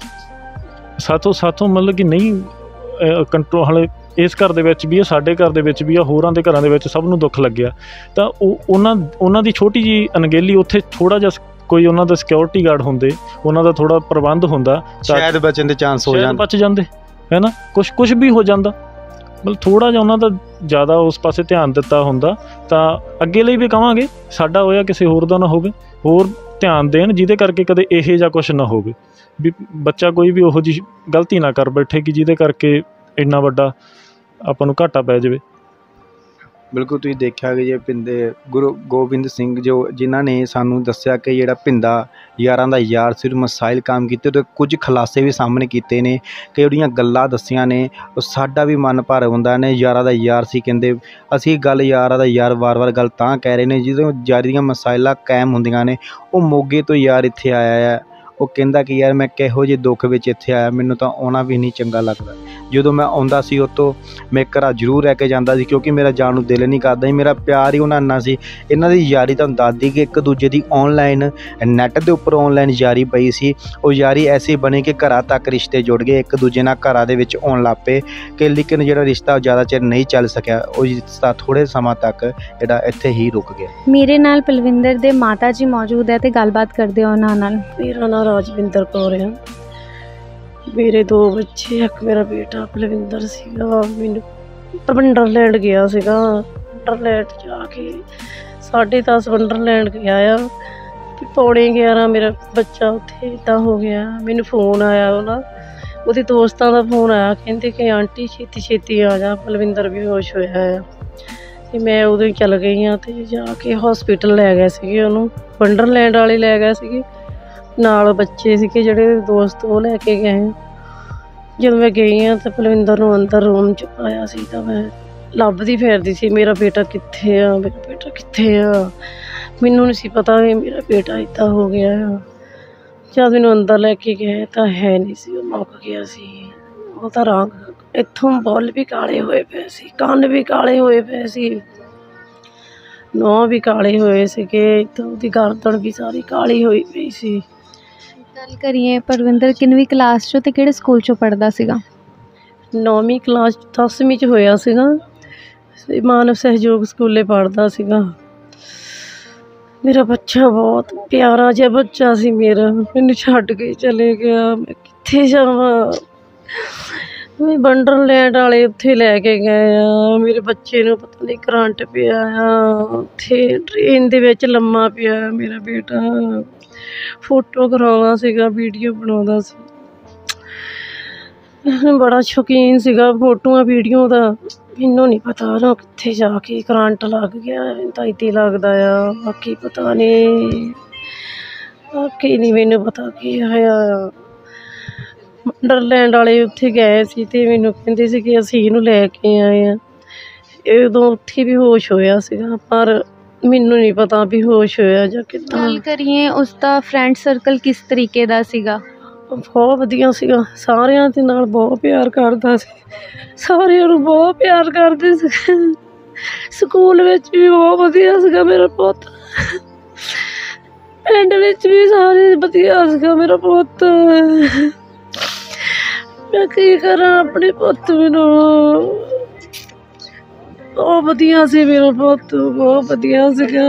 साथों साथों मतलब कि नहीं कंट्रोल हाले इस घर ਦੇ ਵਿੱਚ ਵੀ ਆ, ਸਾਡੇ ਘਰ ਦੇ ਵਿੱਚ ਵੀ ਆ, ਹੋਰਾਂ ਦੇ ਘਰਾਂ ਦੇ ਵਿੱਚ ਸਭ ਨੂੰ ਦੁੱਖ ਲੱਗਿਆ। ਤਾਂ ਉਹ ਉਹਨਾਂ ਉਹਨਾਂ ਦੀ ਛੋਟੀ ਜਿਹੀ ਅਣਗਹਿਲੀ, ਉੱਥੇ ਥੋੜ੍ਹਾ ਜਿਹਾ ਕੋਈ ਉਹਨਾਂ ਦਾ ਸਿਕਿਉਰਿਟੀ ਗਾਰਡ ਹੁੰਦੇ, ਉਹਨਾਂ ਦਾ ਥੋੜ੍ਹਾ ਪ੍ਰਬੰਧ ਹੁੰਦਾ, ਸ਼ਾਇਦ ਬਚਣ ਦੇ ਚਾਂਸ ਹੋ ਜਾਣ, ਬਚ ਜਾਂਦੇ ਹੈ ਨਾ, ਕੁਛ ਕੁਛ ਵੀ ਹੋ ਜਾਂਦਾ। ਮਤਲਬ ਥੋੜ੍ਹਾ ਜਿਹਾ ਉਹਨਾਂ ਦਾ ਜ਼ਿਆਦਾ ਉਸ ਪਾਸੇ ਧਿਆਨ ਦਿੱਤਾ ਹੁੰਦਾ ਤਾਂ ਅੱਗੇ ਲਈ ਵੀ ਕਹਾਂਗੇ ਸਾਡਾ ਹੋਇਆ ਕਿਸੇ ਹੋਰ ਦਾ ਨਾ ਹੋਵੇ, ਹੋਰ ਧਿਆਨ ਦੇਣ ਜਿਹਦੇ ਕਰਕੇ ਕਦੇ ਇਹੋ ਜਿਹਾ ਕੁਛ ਨਾ ਹੋਵੇ, ਵੀ ਬੱਚਾ ਕੋਈ ਵੀ ਉਹੋ ਜਿਹੀ ਗਲਤੀ ਨਾ ਕਰ ਬੈਠੇ ਕਿ ਜਿਹਦੇ ਕਰਕੇ ਇੰਨਾ ਵੱਡਾ ਆਪਾਂ ਨੂੰ ਘਾਟਾ ਪੈ ਜਾਵੇ। ਬਿਲਕੁਲ ਤੁਸੀਂ ਦੇਖਿਆ ਕਿ ਜੇ ਪਿੰਦੇ ਗੁਰੂ ਗੋਬਿੰਦ ਸਿੰਘ ਜੋ ਜਿਨ੍ਹਾਂ ਨੇ ਸਾਨੂੰ ਦੱਸਿਆ ਕਿ ਜਿਹੜਾ ਪਿੰਦਾ ਯਾਰਾਂ ਦਾ ਯਾਰ ਸਿਰਫ ਮਸਾਇਲ ਕੰਮ ਕੀਤੇ, ਉਹਦੇ ਕੁਝ ਖੁਲਾਸੇ ਵੀ ਸਾਹਮਣੇ ਕੀਤੇ ਨੇ, ਕਿ ਉਹਦੀਆਂ ਗੱਲਾਂ ਦੱਸੀਆਂ ਨੇ, ਉਹ ਸਾਡਾ ਵੀ ਮਨ ਭਰ ਹੁੰਦਾ ਨੇ। ਯਾਰਾਂ ਦਾ ਯਾਰ ਸੀ ਕਹਿੰਦੇ, ਅਸੀਂ ਗੱਲ ਯਾਰਾਂ ਦਾ ਯਾਰ ਵਾਰ-ਵਾਰ ਗੱਲ ਤਾਂ ਕਹਿ ਰਹੇ ਨੇ ਜਦੋਂ ਯਾਰੀ ਦੀਆਂ ਮਸਾਇਲਾਂ ਕਾਇਮ ਹੁੰਦੀਆਂ ਨੇ। ਉਹ ਮੋਗੇ ਤੋਂ ਯਾਰ ਇੱਥੇ ਆਇਆ ਆ, ਉਹ ਕਹਿੰਦਾ ਕਿ ਯਾਰ ਮੈਂ ਕਿਹੋ ਜਿਹੇ ਦੁੱਖ ਵਿੱਚ ਇੱਥੇ ਆਇਆ, ਮੈਨੂੰ ਤਾਂ ਆਉਣਾ ਵੀ ਨਹੀਂ ਚੰਗਾ ਲੱਗਦਾ। ਜਦੋਂ ਮੈਂ ਆਉਂਦਾ ਸੀ ਉਹ ਤੋਂ ਮੈਂ ਘਰਾਂ ਜ਼ਰੂਰ ਰਹਿ ਕੇ ਜਾਂਦਾ ਸੀ, ਕਿਉਂਕਿ ਮੇਰਾ ਜਾਣ ਨੂੰ ਦਿਲ ਨਹੀਂ ਕਰਦਾ ਸੀ, ਮੇਰਾ ਪਿਆਰ ਹੀ ਉਹਨਾਂ ਨਾਲ ਸੀ। ਇਹਨਾਂ ਦੀ ਯਾਰੀ ਤੁਹਾਨੂੰ ਦੱਸਦੀ ਕਿ ਇੱਕ ਦੂਜੇ ਦੀ ਔਨਲਾਈਨ ਨੈੱਟ ਦੇ ਉੱਪਰ ਔਨਲਾਈਨ ਯਾਰੀ ਪਈ ਸੀ। ਉਹ ਯਾਰੀ ਐਸੀ ਬਣੀ ਕਿ ਘਰਾਂ ਤੱਕ ਰਿਸ਼ਤੇ ਜੁੜ ਗਏ, ਇੱਕ ਦੂਜੇ ਨਾਲ ਘਰਾਂ ਦੇ ਵਿੱਚ ਆਉਣ ਲੱਗ ਪਏ ਕਿ ਲੇਕਿਨ ਜਿਹੜਾ ਰਿਸ਼ਤਾ ਜ਼ਿਆਦਾ ਚਿਰ ਨਹੀਂ ਚੱਲ ਸਕਿਆ, ਉਹ ਰਿਸ਼ਤਾ ਥੋੜ੍ਹੇ ਸਮਾਂ ਤੱਕ ਜਿਹੜਾ ਇੱਥੇ ਹੀ ਰੁਕ ਗਿਆ। ਮੇਰੇ ਨਾਲ ਪਲਵਿੰਦਰ ਦੇ ਮਾਤਾ ਜੀ ਮੌਜੂਦ ਹੈ ਤੇ ਗੱਲਬਾਤ ਕਰਦੇ ਹੋ ਉਹਨਾਂ ਨਾਲ। ਮੇਰਾ ਨਾਂ ਰਾਜਵਿੰਦਰ ਕੌਰ ਆ। ਮੇਰੇ ਦੋ ਬੱਚੇ, ਇੱਕ ਮੇਰਾ ਬੇਟਾ ਪਲਵਿੰਦਰ ਸੀਗਾ। ਮੈਨੂੰ ਵੰਡਰਲੈਂਡ ਗਿਆ ਸੀਗਾ, ਵੰਡਰਲੈਂਡ ਜਾ ਕੇ ਸਾਢੇ ਦਸ ਵੰਡਰਲੈਂਡ ਗਿਆ ਆ, ਪੌਣੇ ਗਿਆਰਾਂ ਮੇਰਾ ਬੱਚਾ ਉੱਥੇ ਇੱਦਾਂ ਹੋ ਗਿਆ। ਮੈਨੂੰ ਫੋਨ ਆਇਆ, ਉਹਨਾਂ ਉਹਦੇ ਦੋਸਤਾਂ ਦਾ ਫੋਨ ਆਇਆ, ਕਹਿੰਦੇ ਕਿ ਆਂਟੀ ਛੇਤੀ ਛੇਤੀ ਆ ਜਾ, ਪਲਵਿੰਦਰ ਬੇਹੋਸ਼ ਹੋਇਆ ਆ। ਅਤੇ ਮੈਂ ਉਦੋਂ ਹੀ ਚੱਲ ਗਈ ਹਾਂ ਅਤੇ ਜਾ ਕੇ ਹੋਸਪਿਟਲ ਲੈ ਗਏ ਸੀਗੇ ਉਹਨੂੰ, ਵੰਡਰਲੈਂਡ ਵਾਲੇ ਲੈ ਗਏ ਸੀਗੇ, ਨਾਲ ਬੱਚੇ ਸੀਗੇ ਜਿਹੜੇ ਦੋਸਤ ਉਹ ਲੈ ਕੇ ਗਏ। ਜਦੋਂ ਮੈਂ ਗਈ ਹਾਂ ਤਾਂ ਪਲਵਿੰਦਰ ਨੂੰ ਅੰਦਰ ਰੂਮ 'ਚ ਪਾਇਆ ਸੀ, ਤਾਂ ਮੈਂ ਲੱਭਦੀ ਫਿਰਦੀ ਸੀ ਮੇਰਾ ਬੇਟਾ ਕਿੱਥੇ ਆ, ਮੇਰਾ ਬੇਟਾ ਕਿੱਥੇ ਆ। ਮੈਨੂੰ ਨਹੀਂ ਸੀ ਪਤਾ ਵੀ ਮੇਰਾ ਬੇਟਾ ਇੱਦਾਂ ਹੋ ਗਿਆ ਆ। ਜਦ ਮੈਨੂੰ ਅੰਦਰ ਲੈ ਕੇ ਗਏ ਤਾਂ ਹੈ ਨਹੀਂ ਸੀ, ਉਹ ਮੁੱਕ ਗਿਆ ਸੀ। ਉਹਦਾ ਰੰਗ ਇੱਥੋਂ ਬੁੱਲ ਵੀ ਕਾਲੇ ਹੋਏ ਪਏ ਸੀ, ਕੰਨ ਵੀ ਕਾਲੇ ਹੋਏ ਪਏ ਸੀ, ਨਹੁੰ ਵੀ ਕਾਲੇ ਹੋਏ ਸੀਗੇ, ਇੱਥੋਂ ਉਹਦੀ ਗਰਦਨ ਵੀ ਸਾਰੀ ਕਾਲੀ ਹੋਈ ਪਈ ਸੀ। ਗੱਲ ਕਰੀਏ ਪਰਵਿੰਦਰ ਕਿੰਨਵੀਂ ਕਲਾਸ 'ਚੋਂ ਅਤੇ ਕਿਹੜੇ ਸਕੂਲ 'ਚੋਂ ਪੜ੍ਹਦਾ ਸੀਗਾ? ਨੌਵੀਂ ਕਲਾਸ ਦਸਵੀਂ 'ਚ ਹੋਇਆ ਸੀਗਾ, ਮਾਨਵ ਸਹਿਯੋਗ ਸਕੂਲੇ ਪੜ੍ਹਦਾ ਸੀਗਾ। ਮੇਰਾ ਬੱਚਾ ਬਹੁਤ ਪਿਆਰਾ ਜਿਹਾ ਬੱਚਾ ਸੀ ਮੇਰਾ, ਮੈਨੂੰ ਛੱਡ ਕੇ ਚਲੇ ਗਿਆ, ਮੈਂ ਕਿੱਥੇ ਜਾਵਾਂ। ਮੈਂ ਵੰਡਰਲੈਂਡ ਵਾਲੇ ਉੱਥੇ ਲੈ ਕੇ ਗਏ ਆ, ਮੇਰੇ ਬੱਚੇ ਨੂੰ ਪਤਾ ਨਹੀਂ ਕਰੰਟ ਪਿਆ ਆ, ਉੱਥੇ ਟ੍ਰੇਨ ਦੇ ਵਿੱਚ ਲੰਮਾ ਪਿਆ ਮੇਰਾ ਬੇਟਾ। ਫੋਟੋ ਕਰਾਉਣਾ ਸੀਗਾ, ਵੀਡੀਓ ਬਣਾਉਂਦਾ ਸੀ, ਬੜਾ ਸ਼ੌਕੀਨ ਸੀਗਾ ਫੋਟੋਆਂ ਵੀਡੀਓ ਦਾ। ਮੈਨੂੰ ਨਹੀਂ ਪਤਾ ਨਾ ਕਿੱਥੇ ਜਾ ਕੇ ਕਰੰਟ ਲੱਗ ਗਿਆ, ਤਾਂ ਇੱਦਾਂ ਲੱਗਦਾ ਆ, ਬਾਕੀ ਪਤਾ ਨਹੀਂ, ਬਾਕੀ ਨਹੀਂ ਮੈਨੂੰ ਪਤਾ ਕੀ ਹੋਇਆ। ਵੰਡਰਲੈਂਡ ਵਾਲੇ ਉੱਥੇ ਗਏ ਸੀ ਅਤੇ ਮੈਨੂੰ ਕਹਿੰਦੇ ਸੀ ਕਿ ਅਸੀਂ ਇਹਨੂੰ ਲੈ ਕੇ ਆਏ ਹਾਂ। ਇਹ ਉਦੋਂ ਉੱਥੇ ਵੀ ਹੋਸ਼ ਹੋਇਆ ਸੀਗਾ, ਪਰ ਮੈਨੂੰ ਨਹੀਂ ਪਤਾ ਵੀ ਹੋਸ਼ ਹੋਇਆ ਜਾਂ ਕਿੱਦਾਂ। ਗੱਲ ਕਰੀਏ ਉਸ ਦਾ ਫਰੈਂਡ ਸਰਕਲ ਕਿਸ ਤਰੀਕੇ ਦਾ ਸੀਗਾ? ਬਹੁਤ ਵਧੀਆ ਸੀਗਾ, ਸਾਰਿਆਂ ਦੇ ਨਾਲ ਬਹੁਤ ਪਿਆਰ ਕਰਦਾ ਸੀ, ਸਾਰਿਆਂ ਨੂੰ ਬਹੁਤ ਪਿਆਰ ਕਰਦੇ ਸੀ। ਸਕੂਲ ਵਿੱਚ ਵੀ ਬਹੁਤ ਵਧੀਆ ਸੀਗਾ ਮੇਰਾ ਪੁੱਤ, ਪਿੰਡ ਵਿੱਚ ਵੀ ਸਾਰੇ ਵਧੀਆ ਸੀਗਾ ਮੇਰਾ ਪੁੱਤ। ਮੈਂ ਕੀ ਕਰਾਂ ਆਪਣੇ ਪੁੱਤ ਮੈਨੂੰ, ਬਹੁਤ ਵਧੀਆ ਸੀ ਮੇਰਾ ਪੁੱਤ, ਬਹੁਤ ਵਧੀਆ ਸੀਗਾ।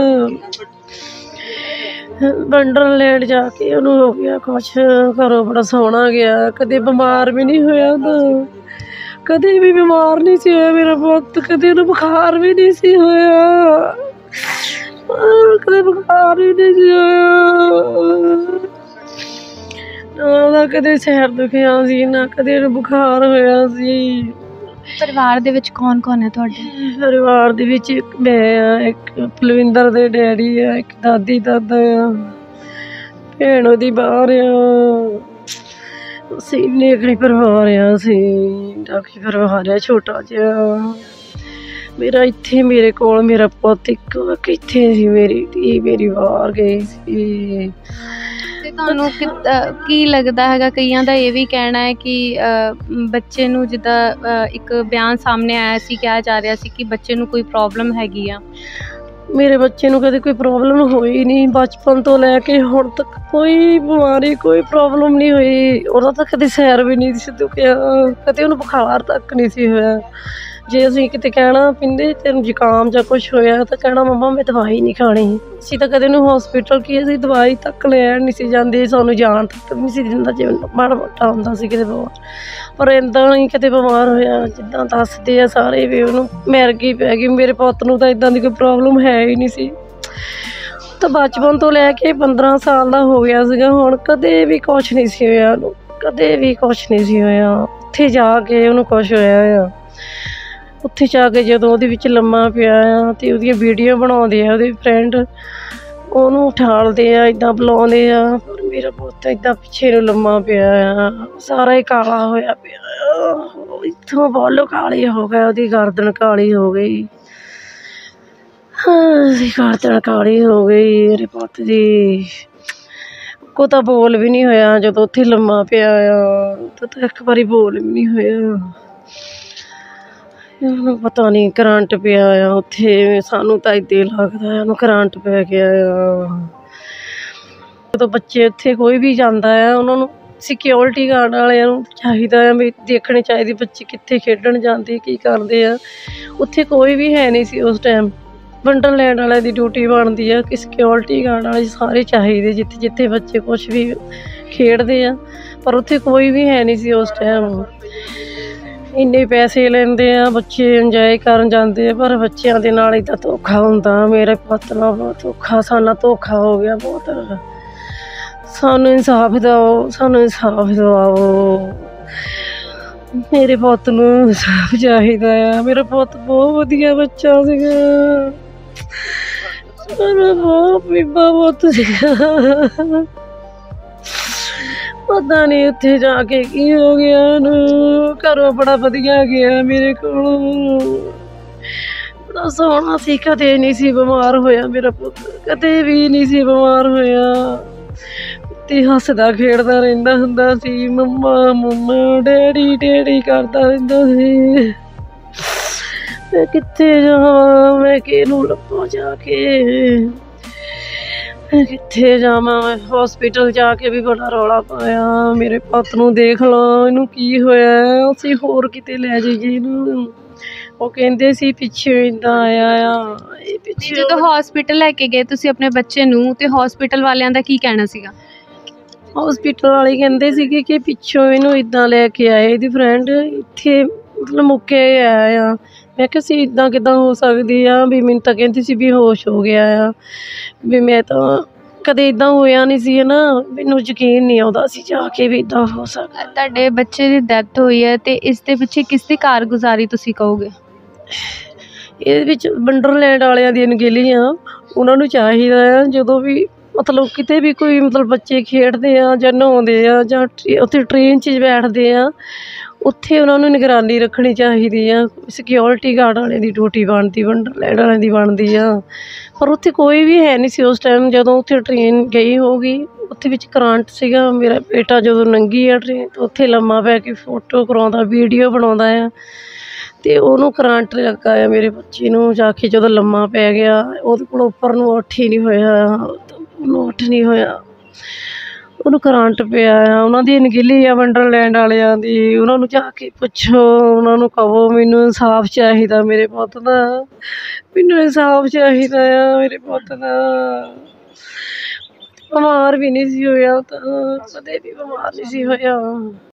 ਵੰਡਰਲੈਂਡ ਜਾ ਕੇ ਉਹਨੂੰ ਹੋ ਗਿਆ ਕੁਛ, ਘਰੋਂ ਬੜਾ ਸੋਹਣਾ ਗਿਆ, ਕਦੇ ਬਿਮਾਰ ਵੀ ਨਹੀਂ ਹੋਇਆ, ਤਾਂ ਕਦੇ ਵੀ ਬਿਮਾਰ ਨਹੀਂ ਸੀ ਹੋਇਆ ਮੇਰਾ ਪੁੱਤ, ਕਦੇ ਉਹਨੂੰ ਬੁਖਾਰ ਵੀ ਨਹੀਂ ਸੀ ਹੋਇਆ, ਕਦੇ ਬੁਖਾਰ ਵੀ ਨਹੀਂ ਸੀ ਹੋਇਆ, ਨਾ ਉਹਦਾ ਕਦੇ ਸਿਰ ਦੁਖਿਆ ਸੀ, ਨਾ ਕਦੇ ਉਹਨੂੰ ਬੁਖਾਰ ਹੋਇਆ ਸੀ। ਪਰਿਵਾਰ ਦੇ ਵਿੱਚ ਕੌਣ ਕੌਣ ਹੈ ਤੁਹਾਡੇ? ਪਰਿਵਾਰ ਦੇ ਵਿੱਚ ਇੱਕ ਮੈਂ ਆ, ਇੱਕ ਪਲਵਿੰਦਰ ਦੇ ਡੈਡੀ ਆ, ਇੱਕ ਦਾਦੀ ਦਾਦਾ ਆ, ਭੈਣ ਉਹਦੀ ਬਾਹਰ ਆ। ਅਸੀਂ ਇੰਨੇ ਕੁ ਪਰਿਵਾਰ ਆ, ਅਸੀਂ ਡਾਕੀ ਪਰਿਵਾਰ ਆ ਛੋਟਾ ਜਿਹਾ। ਮੇਰਾ ਇੱਥੇ ਮੇਰੇ ਕੋਲ ਮੇਰਾ ਪੁੱਤ ਇੱਕ ਕਿੱਥੇ ਸੀ, ਮੇਰੀ ਧੀ ਮੇਰੀ ਬਾਹਰ ਗਈ ਸੀ। ਅਤੇ ਤੁਹਾਨੂੰ ਕਿ ਕੀ ਲੱਗਦਾ ਹੈਗਾ? ਕਈਆਂ ਦਾ ਇਹ ਵੀ ਕਹਿਣਾ ਹੈ ਕਿ ਬੱਚੇ ਨੂੰ ਜਿੱਦਾਂ ਇੱਕ ਬਿਆਨ ਸਾਹਮਣੇ ਆਇਆ ਸੀ, ਕਿਹਾ ਜਾ ਰਿਹਾ ਸੀ ਕਿ ਬੱਚੇ ਨੂੰ ਕੋਈ ਪ੍ਰੋਬਲਮ ਹੈਗੀ ਆ। ਮੇਰੇ ਬੱਚੇ ਨੂੰ ਕਦੇ ਕੋਈ ਪ੍ਰੋਬਲਮ ਹੋਈ ਨਹੀਂ, ਬਚਪਨ ਤੋਂ ਲੈ ਕੇ ਹੁਣ ਤੱਕ ਕੋਈ ਬਿਮਾਰੀ ਕੋਈ ਪ੍ਰੋਬਲਮ ਨਹੀਂ ਹੋਈ। ਉਹਦਾ ਤਾਂ ਕਦੇ ਸਿਰ ਵੀ ਨਹੀਂ ਸੀ ਦੁਖਿਆ, ਕਦੇ ਉਹਨੂੰ ਬੁਖਾਰ ਤੱਕ ਨਹੀਂ ਸੀ ਹੋਇਆ। ਜੇ ਅਸੀਂ ਕਿਤੇ ਕਹਿਣਾ ਪਿੰਦੇ ਤੈਨੂੰ ਜ਼ੁਕਾਮ ਜਾਂ ਕੁਛ ਹੋਇਆ ਤਾਂ ਕਹਿਣਾ ਮੰਮਾ ਮੈਂ ਦਵਾਈ ਨਹੀਂ ਖਾਣੀ। ਅਸੀਂ ਤਾਂ ਕਦੇ ਉਹਨੂੰ ਹੌਸਪੀਟਲ ਕੀ ਅਸੀਂ ਦਵਾਈ ਤੱਕ ਲੈਣ ਨਹੀਂ ਸੀ ਜਾਂਦੇ, ਸਾਨੂੰ ਜਾਣ ਤੱਕ ਨਹੀਂ ਸੀ ਦਿੰਦਾ ਜੇ ਮਾੜਾ ਮੋਟਾ ਹੁੰਦਾ ਸੀ ਕਿਤੇ ਬਿਮਾਰ। ਪਰ ਇੱਦਾਂ ਹੀ ਕਿਤੇ ਬਿਮਾਰ ਹੋਇਆ ਜਿੱਦਾਂ ਦੱਸਦੇ ਆ ਸਾਰੇ ਵੀ ਉਹਨੂੰ ਮਿਰਗੀ ਪੈ ਗਈ। ਮੇਰੇ ਪੁੱਤ ਨੂੰ ਤਾਂ ਇੱਦਾਂ ਦੀ ਕੋਈ ਪ੍ਰੋਬਲਮ ਹੈ ਹੀ ਨਹੀਂ ਸੀ। ਤਾਂ ਬਚਪਨ ਤੋਂ ਲੈ ਕੇ ਪੰਦਰਾਂ ਸਾਲ ਦਾ ਹੋ ਗਿਆ ਸੀਗਾ, ਹੁਣ ਕਦੇ ਵੀ ਕੁਛ ਨਹੀਂ ਸੀ ਹੋਇਆ ਉਹਨੂੰ, ਕਦੇ ਵੀ ਕੁਛ ਨਹੀਂ ਸੀ ਹੋਇਆ। ਉੱਥੇ ਜਾ ਕੇ ਉਹਨੂੰ ਕੁਛ ਹੋਇਆ ਆ। ਉੱਥੇ ਜਾ ਕੇ ਜਦੋਂ ਉਹਦੇ ਵਿੱਚ ਲੰਮਾ ਪਿਆ ਆ ਅਤੇ ਉਹਦੀਆਂ ਵੀਡੀਓ ਬਣਾਉਂਦੇ ਆ ਉਹਦੇ ਫਰੈਂਡ, ਉਹਨੂੰ ਉਠਾਲਦੇ ਆ, ਇੱਦਾਂ ਬੁਲਾਉਂਦੇ ਆ, ਪਰ ਮੇਰਾ ਪੁੱਤ ਇੱਦਾਂ ਪਿੱਛੇ ਨੂੰ ਲੰਮਾ ਪਿਆ ਆ, ਸਾਰਾ ਹੀ ਕਾਲਾ ਹੋਇਆ ਪਿਆ ਆ। ਇੱਥੋਂ ਬਾਲੋਂ ਕਾਲੀ ਹੋ ਗਿਆ, ਉਹਦੀ ਗਰਦਨ ਕਾਲੀ ਹੋ ਗਈ, ਉਹਦੀ ਗਰਦਨ ਕਾਲੀ ਹੋ ਗਈ ਮੇਰੇ ਪੁੱਤ ਦੀ। ਕੋ ਤਾਂ ਬੋਲ ਵੀ ਨਹੀਂ ਹੋਇਆ ਜਦੋਂ ਉੱਥੇ ਲੰਮਾ ਪਿਆ ਆ, ਤਾਂ ਇੱਕ ਵਾਰੀ ਬੋਲ ਵੀ ਨਹੀਂ ਹੋਇਆ। ਉਹਨੂੰ ਪਤਾ ਨਹੀਂ ਕਰੰਟ ਪਿਆ ਆ ਉੱਥੇ, ਸਾਨੂੰ ਤਾਂ ਇੱਦਾਂ ਹੀ ਲੱਗਦਾ ਉਹਨੂੰ ਕਰੰਟ ਪੈ ਗਿਆ ਆ। ਜਦੋਂ ਬੱਚੇ ਉੱਥੇ ਕੋਈ ਵੀ ਜਾਂਦਾ ਆ ਉਹਨਾਂ ਨੂੰ ਸਿਕਿਉਰਿਟੀ ਗਾਰਡ ਵਾਲਿਆਂ ਨੂੰ ਚਾਹੀਦਾ ਆ ਵੀ ਦੇਖਣੇ ਚਾਹੀਦੇ ਬੱਚੇ ਕਿੱਥੇ ਖੇਡਣ ਜਾਂਦੇ ਕੀ ਕਰਦੇ ਆ। ਉੱਥੇ ਕੋਈ ਵੀ ਹੈ ਨਹੀਂ ਸੀ ਉਸ ਟਾਈਮ। ਵੰਡਰਲੈਂਡ ਵਾਲਿਆਂ ਦੀ ਡਿਊਟੀ ਬਣਦੀ ਆ ਕਿ ਸਿਕਿਉਰਿਟੀ ਗਾਰਡ ਵਾਲੇ ਸਾਰੇ ਚਾਹੀਦੇ ਜਿੱਥੇ ਜਿੱਥੇ ਬੱਚੇ ਕੁਛ ਵੀ ਖੇਡਦੇ ਆ, ਪਰ ਉੱਥੇ ਕੋਈ ਵੀ ਹੈ ਨਹੀਂ ਸੀ ਉਸ ਟਾਈਮ। ਇੰਨੇ ਪੈਸੇ ਲੈਂਦੇ ਆ, ਬੱਚੇ ਇੰਜੋਏ ਕਰਨ ਜਾਂਦੇ ਆ, ਪਰ ਬੱਚਿਆਂ ਦੇ ਨਾਲ ਇੱਦਾਂ ਧੋਖਾ ਹੁੰਦਾ। ਮੇਰੇ ਪੁੱਤ ਨਾਲ ਬਹੁਤ ਧੋਖਾ, ਸਾਡਾ ਧੋਖਾ ਹੋ ਗਿਆ ਬਹੁਤ। ਸਾਨੂੰ ਇਨਸਾਫ ਦਿਓ, ਸਾਨੂੰ ਇਨਸਾਫ ਦਿਵਾਓ, ਮੇਰੇ ਪੁੱਤ ਨੂੰ ਇਨਸਾਫ ਚਾਹੀਦਾ ਆ। ਮੇਰਾ ਪੁੱਤ ਬਹੁਤ ਵਧੀਆ ਬੱਚਾ ਸੀਗਾ, ਮੇਰਾ ਬਹੁਤ ਬੀਬਾ ਪੁੱਤ ਸੀਗਾ। ਪਤਾ ਨਹੀਂ ਉੱਥੇ ਜਾ ਕੇ ਕੀ ਹੋ ਗਿਆ ਉਹਨੂੰ। ਘਰੋਂ ਬੜਾ ਵਧੀਆ ਗਿਆ ਮੇਰੇ ਕੋਲੋਂ, ਬੜਾ ਸੋਹਣਾ ਸੀ, ਕਦੇ ਨਹੀਂ ਸੀ ਬਿਮਾਰ ਹੋਇਆ ਮੇਰਾ ਪੁੱਤ, ਕਦੇ ਵੀ ਨਹੀਂ ਸੀ ਬਿਮਾਰ ਹੋਇਆ। ਤੇ ਹੱਸਦਾ ਖੇਡਦਾ ਰਹਿੰਦਾ ਹੁੰਦਾ ਸੀ, ਮੰਮਾ ਮੰਮਾ ਡੈਡੀ ਡੈਡੀ ਕਰਦਾ ਰਹਿੰਦਾ ਸੀ। ਮੈਂ ਕਿੱਥੇ ਜਾਵਾਂ, ਮੈਂ ਕਿਹਨੂੰ ਲੱਭਾਂ ਜਾ ਕੇ, ਮੈਂ ਕਿੱਥੇ ਜਾਵਾਂ। ਮੈਂ ਹੌਸਪੀਟਲ ਜਾ ਕੇ ਵੀ ਬੜਾ ਰੌਲਾ ਪਾਇਆ, ਮੇਰੇ ਪੁੱਤ ਨੂੰ ਦੇਖ ਲਓ ਇਹਨੂੰ ਕੀ ਹੋਇਆ, ਅਸੀਂ ਹੋਰ ਕਿਤੇ ਲੈ ਜਾਈਏ ਇਹਨੂੰ। ਉਹ ਕਹਿੰਦੇ ਸੀ ਪਿੱਛੇ ਇੱਦਾਂ ਆਇਆ ਆ, ਇਹ ਪਿੱਛੇ। ਜਦੋਂ ਹੌਸਪੀਟਲ ਲੈ ਕੇ ਗਏ ਤੁਸੀਂ ਆਪਣੇ ਬੱਚੇ ਨੂੰ, ਤੇ ਹੌਸਪੀਟਲ ਵਾਲਿਆਂ ਦਾ ਕੀ ਕਹਿਣਾ ਸੀਗਾ? ਹੌਸਪੀਟਲ ਵਾਲੇ ਕਹਿੰਦੇ ਸੀਗੇ ਕਿ ਪਿੱਛੋਂ ਇਹਨੂੰ ਇੱਦਾਂ ਲੈ ਕੇ ਆਏ, ਇਹਦੀ ਫਰੈਂਡ ਇੱਥੇ ਮਤਲਬ ਮੁੱਕੇ ਆਇਆ ਆ। ਮੈਂ ਕਿਹਾ ਸੀ ਇੱਦਾਂ ਕਿੱਦਾਂ ਹੋ ਸਕਦੀ ਆ, ਵੀ ਮੈਨੂੰ ਤਾਂ ਕਹਿੰਦੀ ਸੀ ਵੀ ਹੋਸ਼ ਹੋ ਗਿਆ ਆ, ਵੀ ਮੈਂ ਤਾਂ ਕਦੇ ਇੱਦਾਂ ਹੋਇਆ ਨਹੀਂ ਸੀ ਨਾ, ਮੈਨੂੰ ਯਕੀਨ ਨਹੀਂ ਆਉਂਦਾ ਸੀ ਜਾ ਕੇ ਵੀ ਇੱਦਾਂ ਹੋ ਸਕਦਾ। ਤੁਹਾਡੇ ਬੱਚੇ ਦੀ ਡੈਥ ਹੋਈ ਹੈ ਅਤੇ ਇਸ ਦੇ ਪਿੱਛੇ ਕਿਸ ਦੀ ਕਾਰਗੁਜ਼ਾਰੀ ਤੁਸੀਂ ਕਹੋਗੇ? ਇਹਦੇ ਵਿੱਚ ਵੰਡਰਲੈਂਡ ਵਾਲਿਆਂ ਦੀ ਅਣਗਹਿਲੀ ਆ। ਉਹਨਾਂ ਨੂੰ ਚਾਹੀਦਾ ਆ ਜਦੋਂ ਵੀ ਮਤਲਬ ਕਿਤੇ ਵੀ ਕੋਈ ਮਤਲਬ ਬੱਚੇ ਖੇਡਦੇ ਆ ਜਾਂ ਨਹਾਉਂਦੇ ਆ ਜਾਂ ਉੱਥੇ ਟ੍ਰੇਨ 'ਚ ਬੈਠਦੇ ਆ, ਉੱਥੇ ਉਹਨਾਂ ਨੂੰ ਨਿਗਰਾਨੀ ਰੱਖਣੀ ਚਾਹੀਦੀ ਆ। ਸਿਕਿਉਰਿਟੀ ਗਾਰਡ ਵਾਲਿਆਂ ਦੀ ਡਿਊਟੀ ਬਣਦੀ, ਵੰਡਰਲੈਂਡ ਵਾਲਿਆਂ ਦੀ ਬਣਦੀ ਆ, ਪਰ ਉੱਥੇ ਕੋਈ ਵੀ ਹੈ ਨਹੀਂ ਸੀ ਉਸ ਟਾਈਮ ਜਦੋਂ ਉੱਥੇ ਟ੍ਰੇਨ ਗਈ ਹੋਊਗੀ। ਉੱਥੇ ਵਿੱਚ ਕਰੰਟ ਸੀਗਾ। ਮੇਰਾ ਬੇਟਾ ਜਦੋਂ ਲੰਘੀ ਆ ਟ੍ਰੇਨ ਤਾਂ ਉੱਥੇ ਲੰਮਾ ਪੈ ਕੇ ਫੋਟੋ ਕਰਾਉਂਦਾ, ਵੀਡੀਓ ਬਣਾਉਂਦਾ ਆ, ਅਤੇ ਉਹਨੂੰ ਕਰੰਟ ਲੱਗਾ ਆ ਮੇਰੇ ਬੱਚੇ ਨੂੰ। ਜਾ ਕੇ ਜਦੋਂ ਲੰਮਾ ਪੈ ਗਿਆ ਉਹਦੇ ਕੋਲ ਉੱਪਰ ਨੂੰ ਉੱਠ ਹੀ ਨਹੀਂ ਹੋਇਆ, ਉਹਨੂੰ ਉੱਠ ਨਹੀਂ ਹੋਇਆ, ਉਹਨੂੰ ਕਰੰਟ ਪਿਆ ਆ। ਉਹਨਾਂ ਦੀ ਅਣਗਹਿਲੀ ਆ ਵੰਡਰਲੈਂਡ ਵਾਲਿਆਂ ਦੀ। ਉਹਨਾਂ ਨੂੰ ਜਾ ਕੇ ਪੁੱਛੋ, ਉਹਨਾਂ ਨੂੰ ਕਹੋ ਮੈਨੂੰ ਇਨਸਾਫ ਚਾਹੀਦਾ ਮੇਰੇ ਪੁੱਤ ਦਾ, ਮੈਨੂੰ ਇਨਸਾਫ ਚਾਹੀਦਾ ਆ ਮੇਰੇ ਪੁੱਤ ਦਾ। ਬਿਮਾਰ ਵੀ ਨਹੀਂ ਸੀ ਹੋਇਆ, ਤਾਂ ਕਦੇ ਵੀ ਬਿਮਾਰ ਨਹੀਂ ਸੀ ਹੋਇਆ।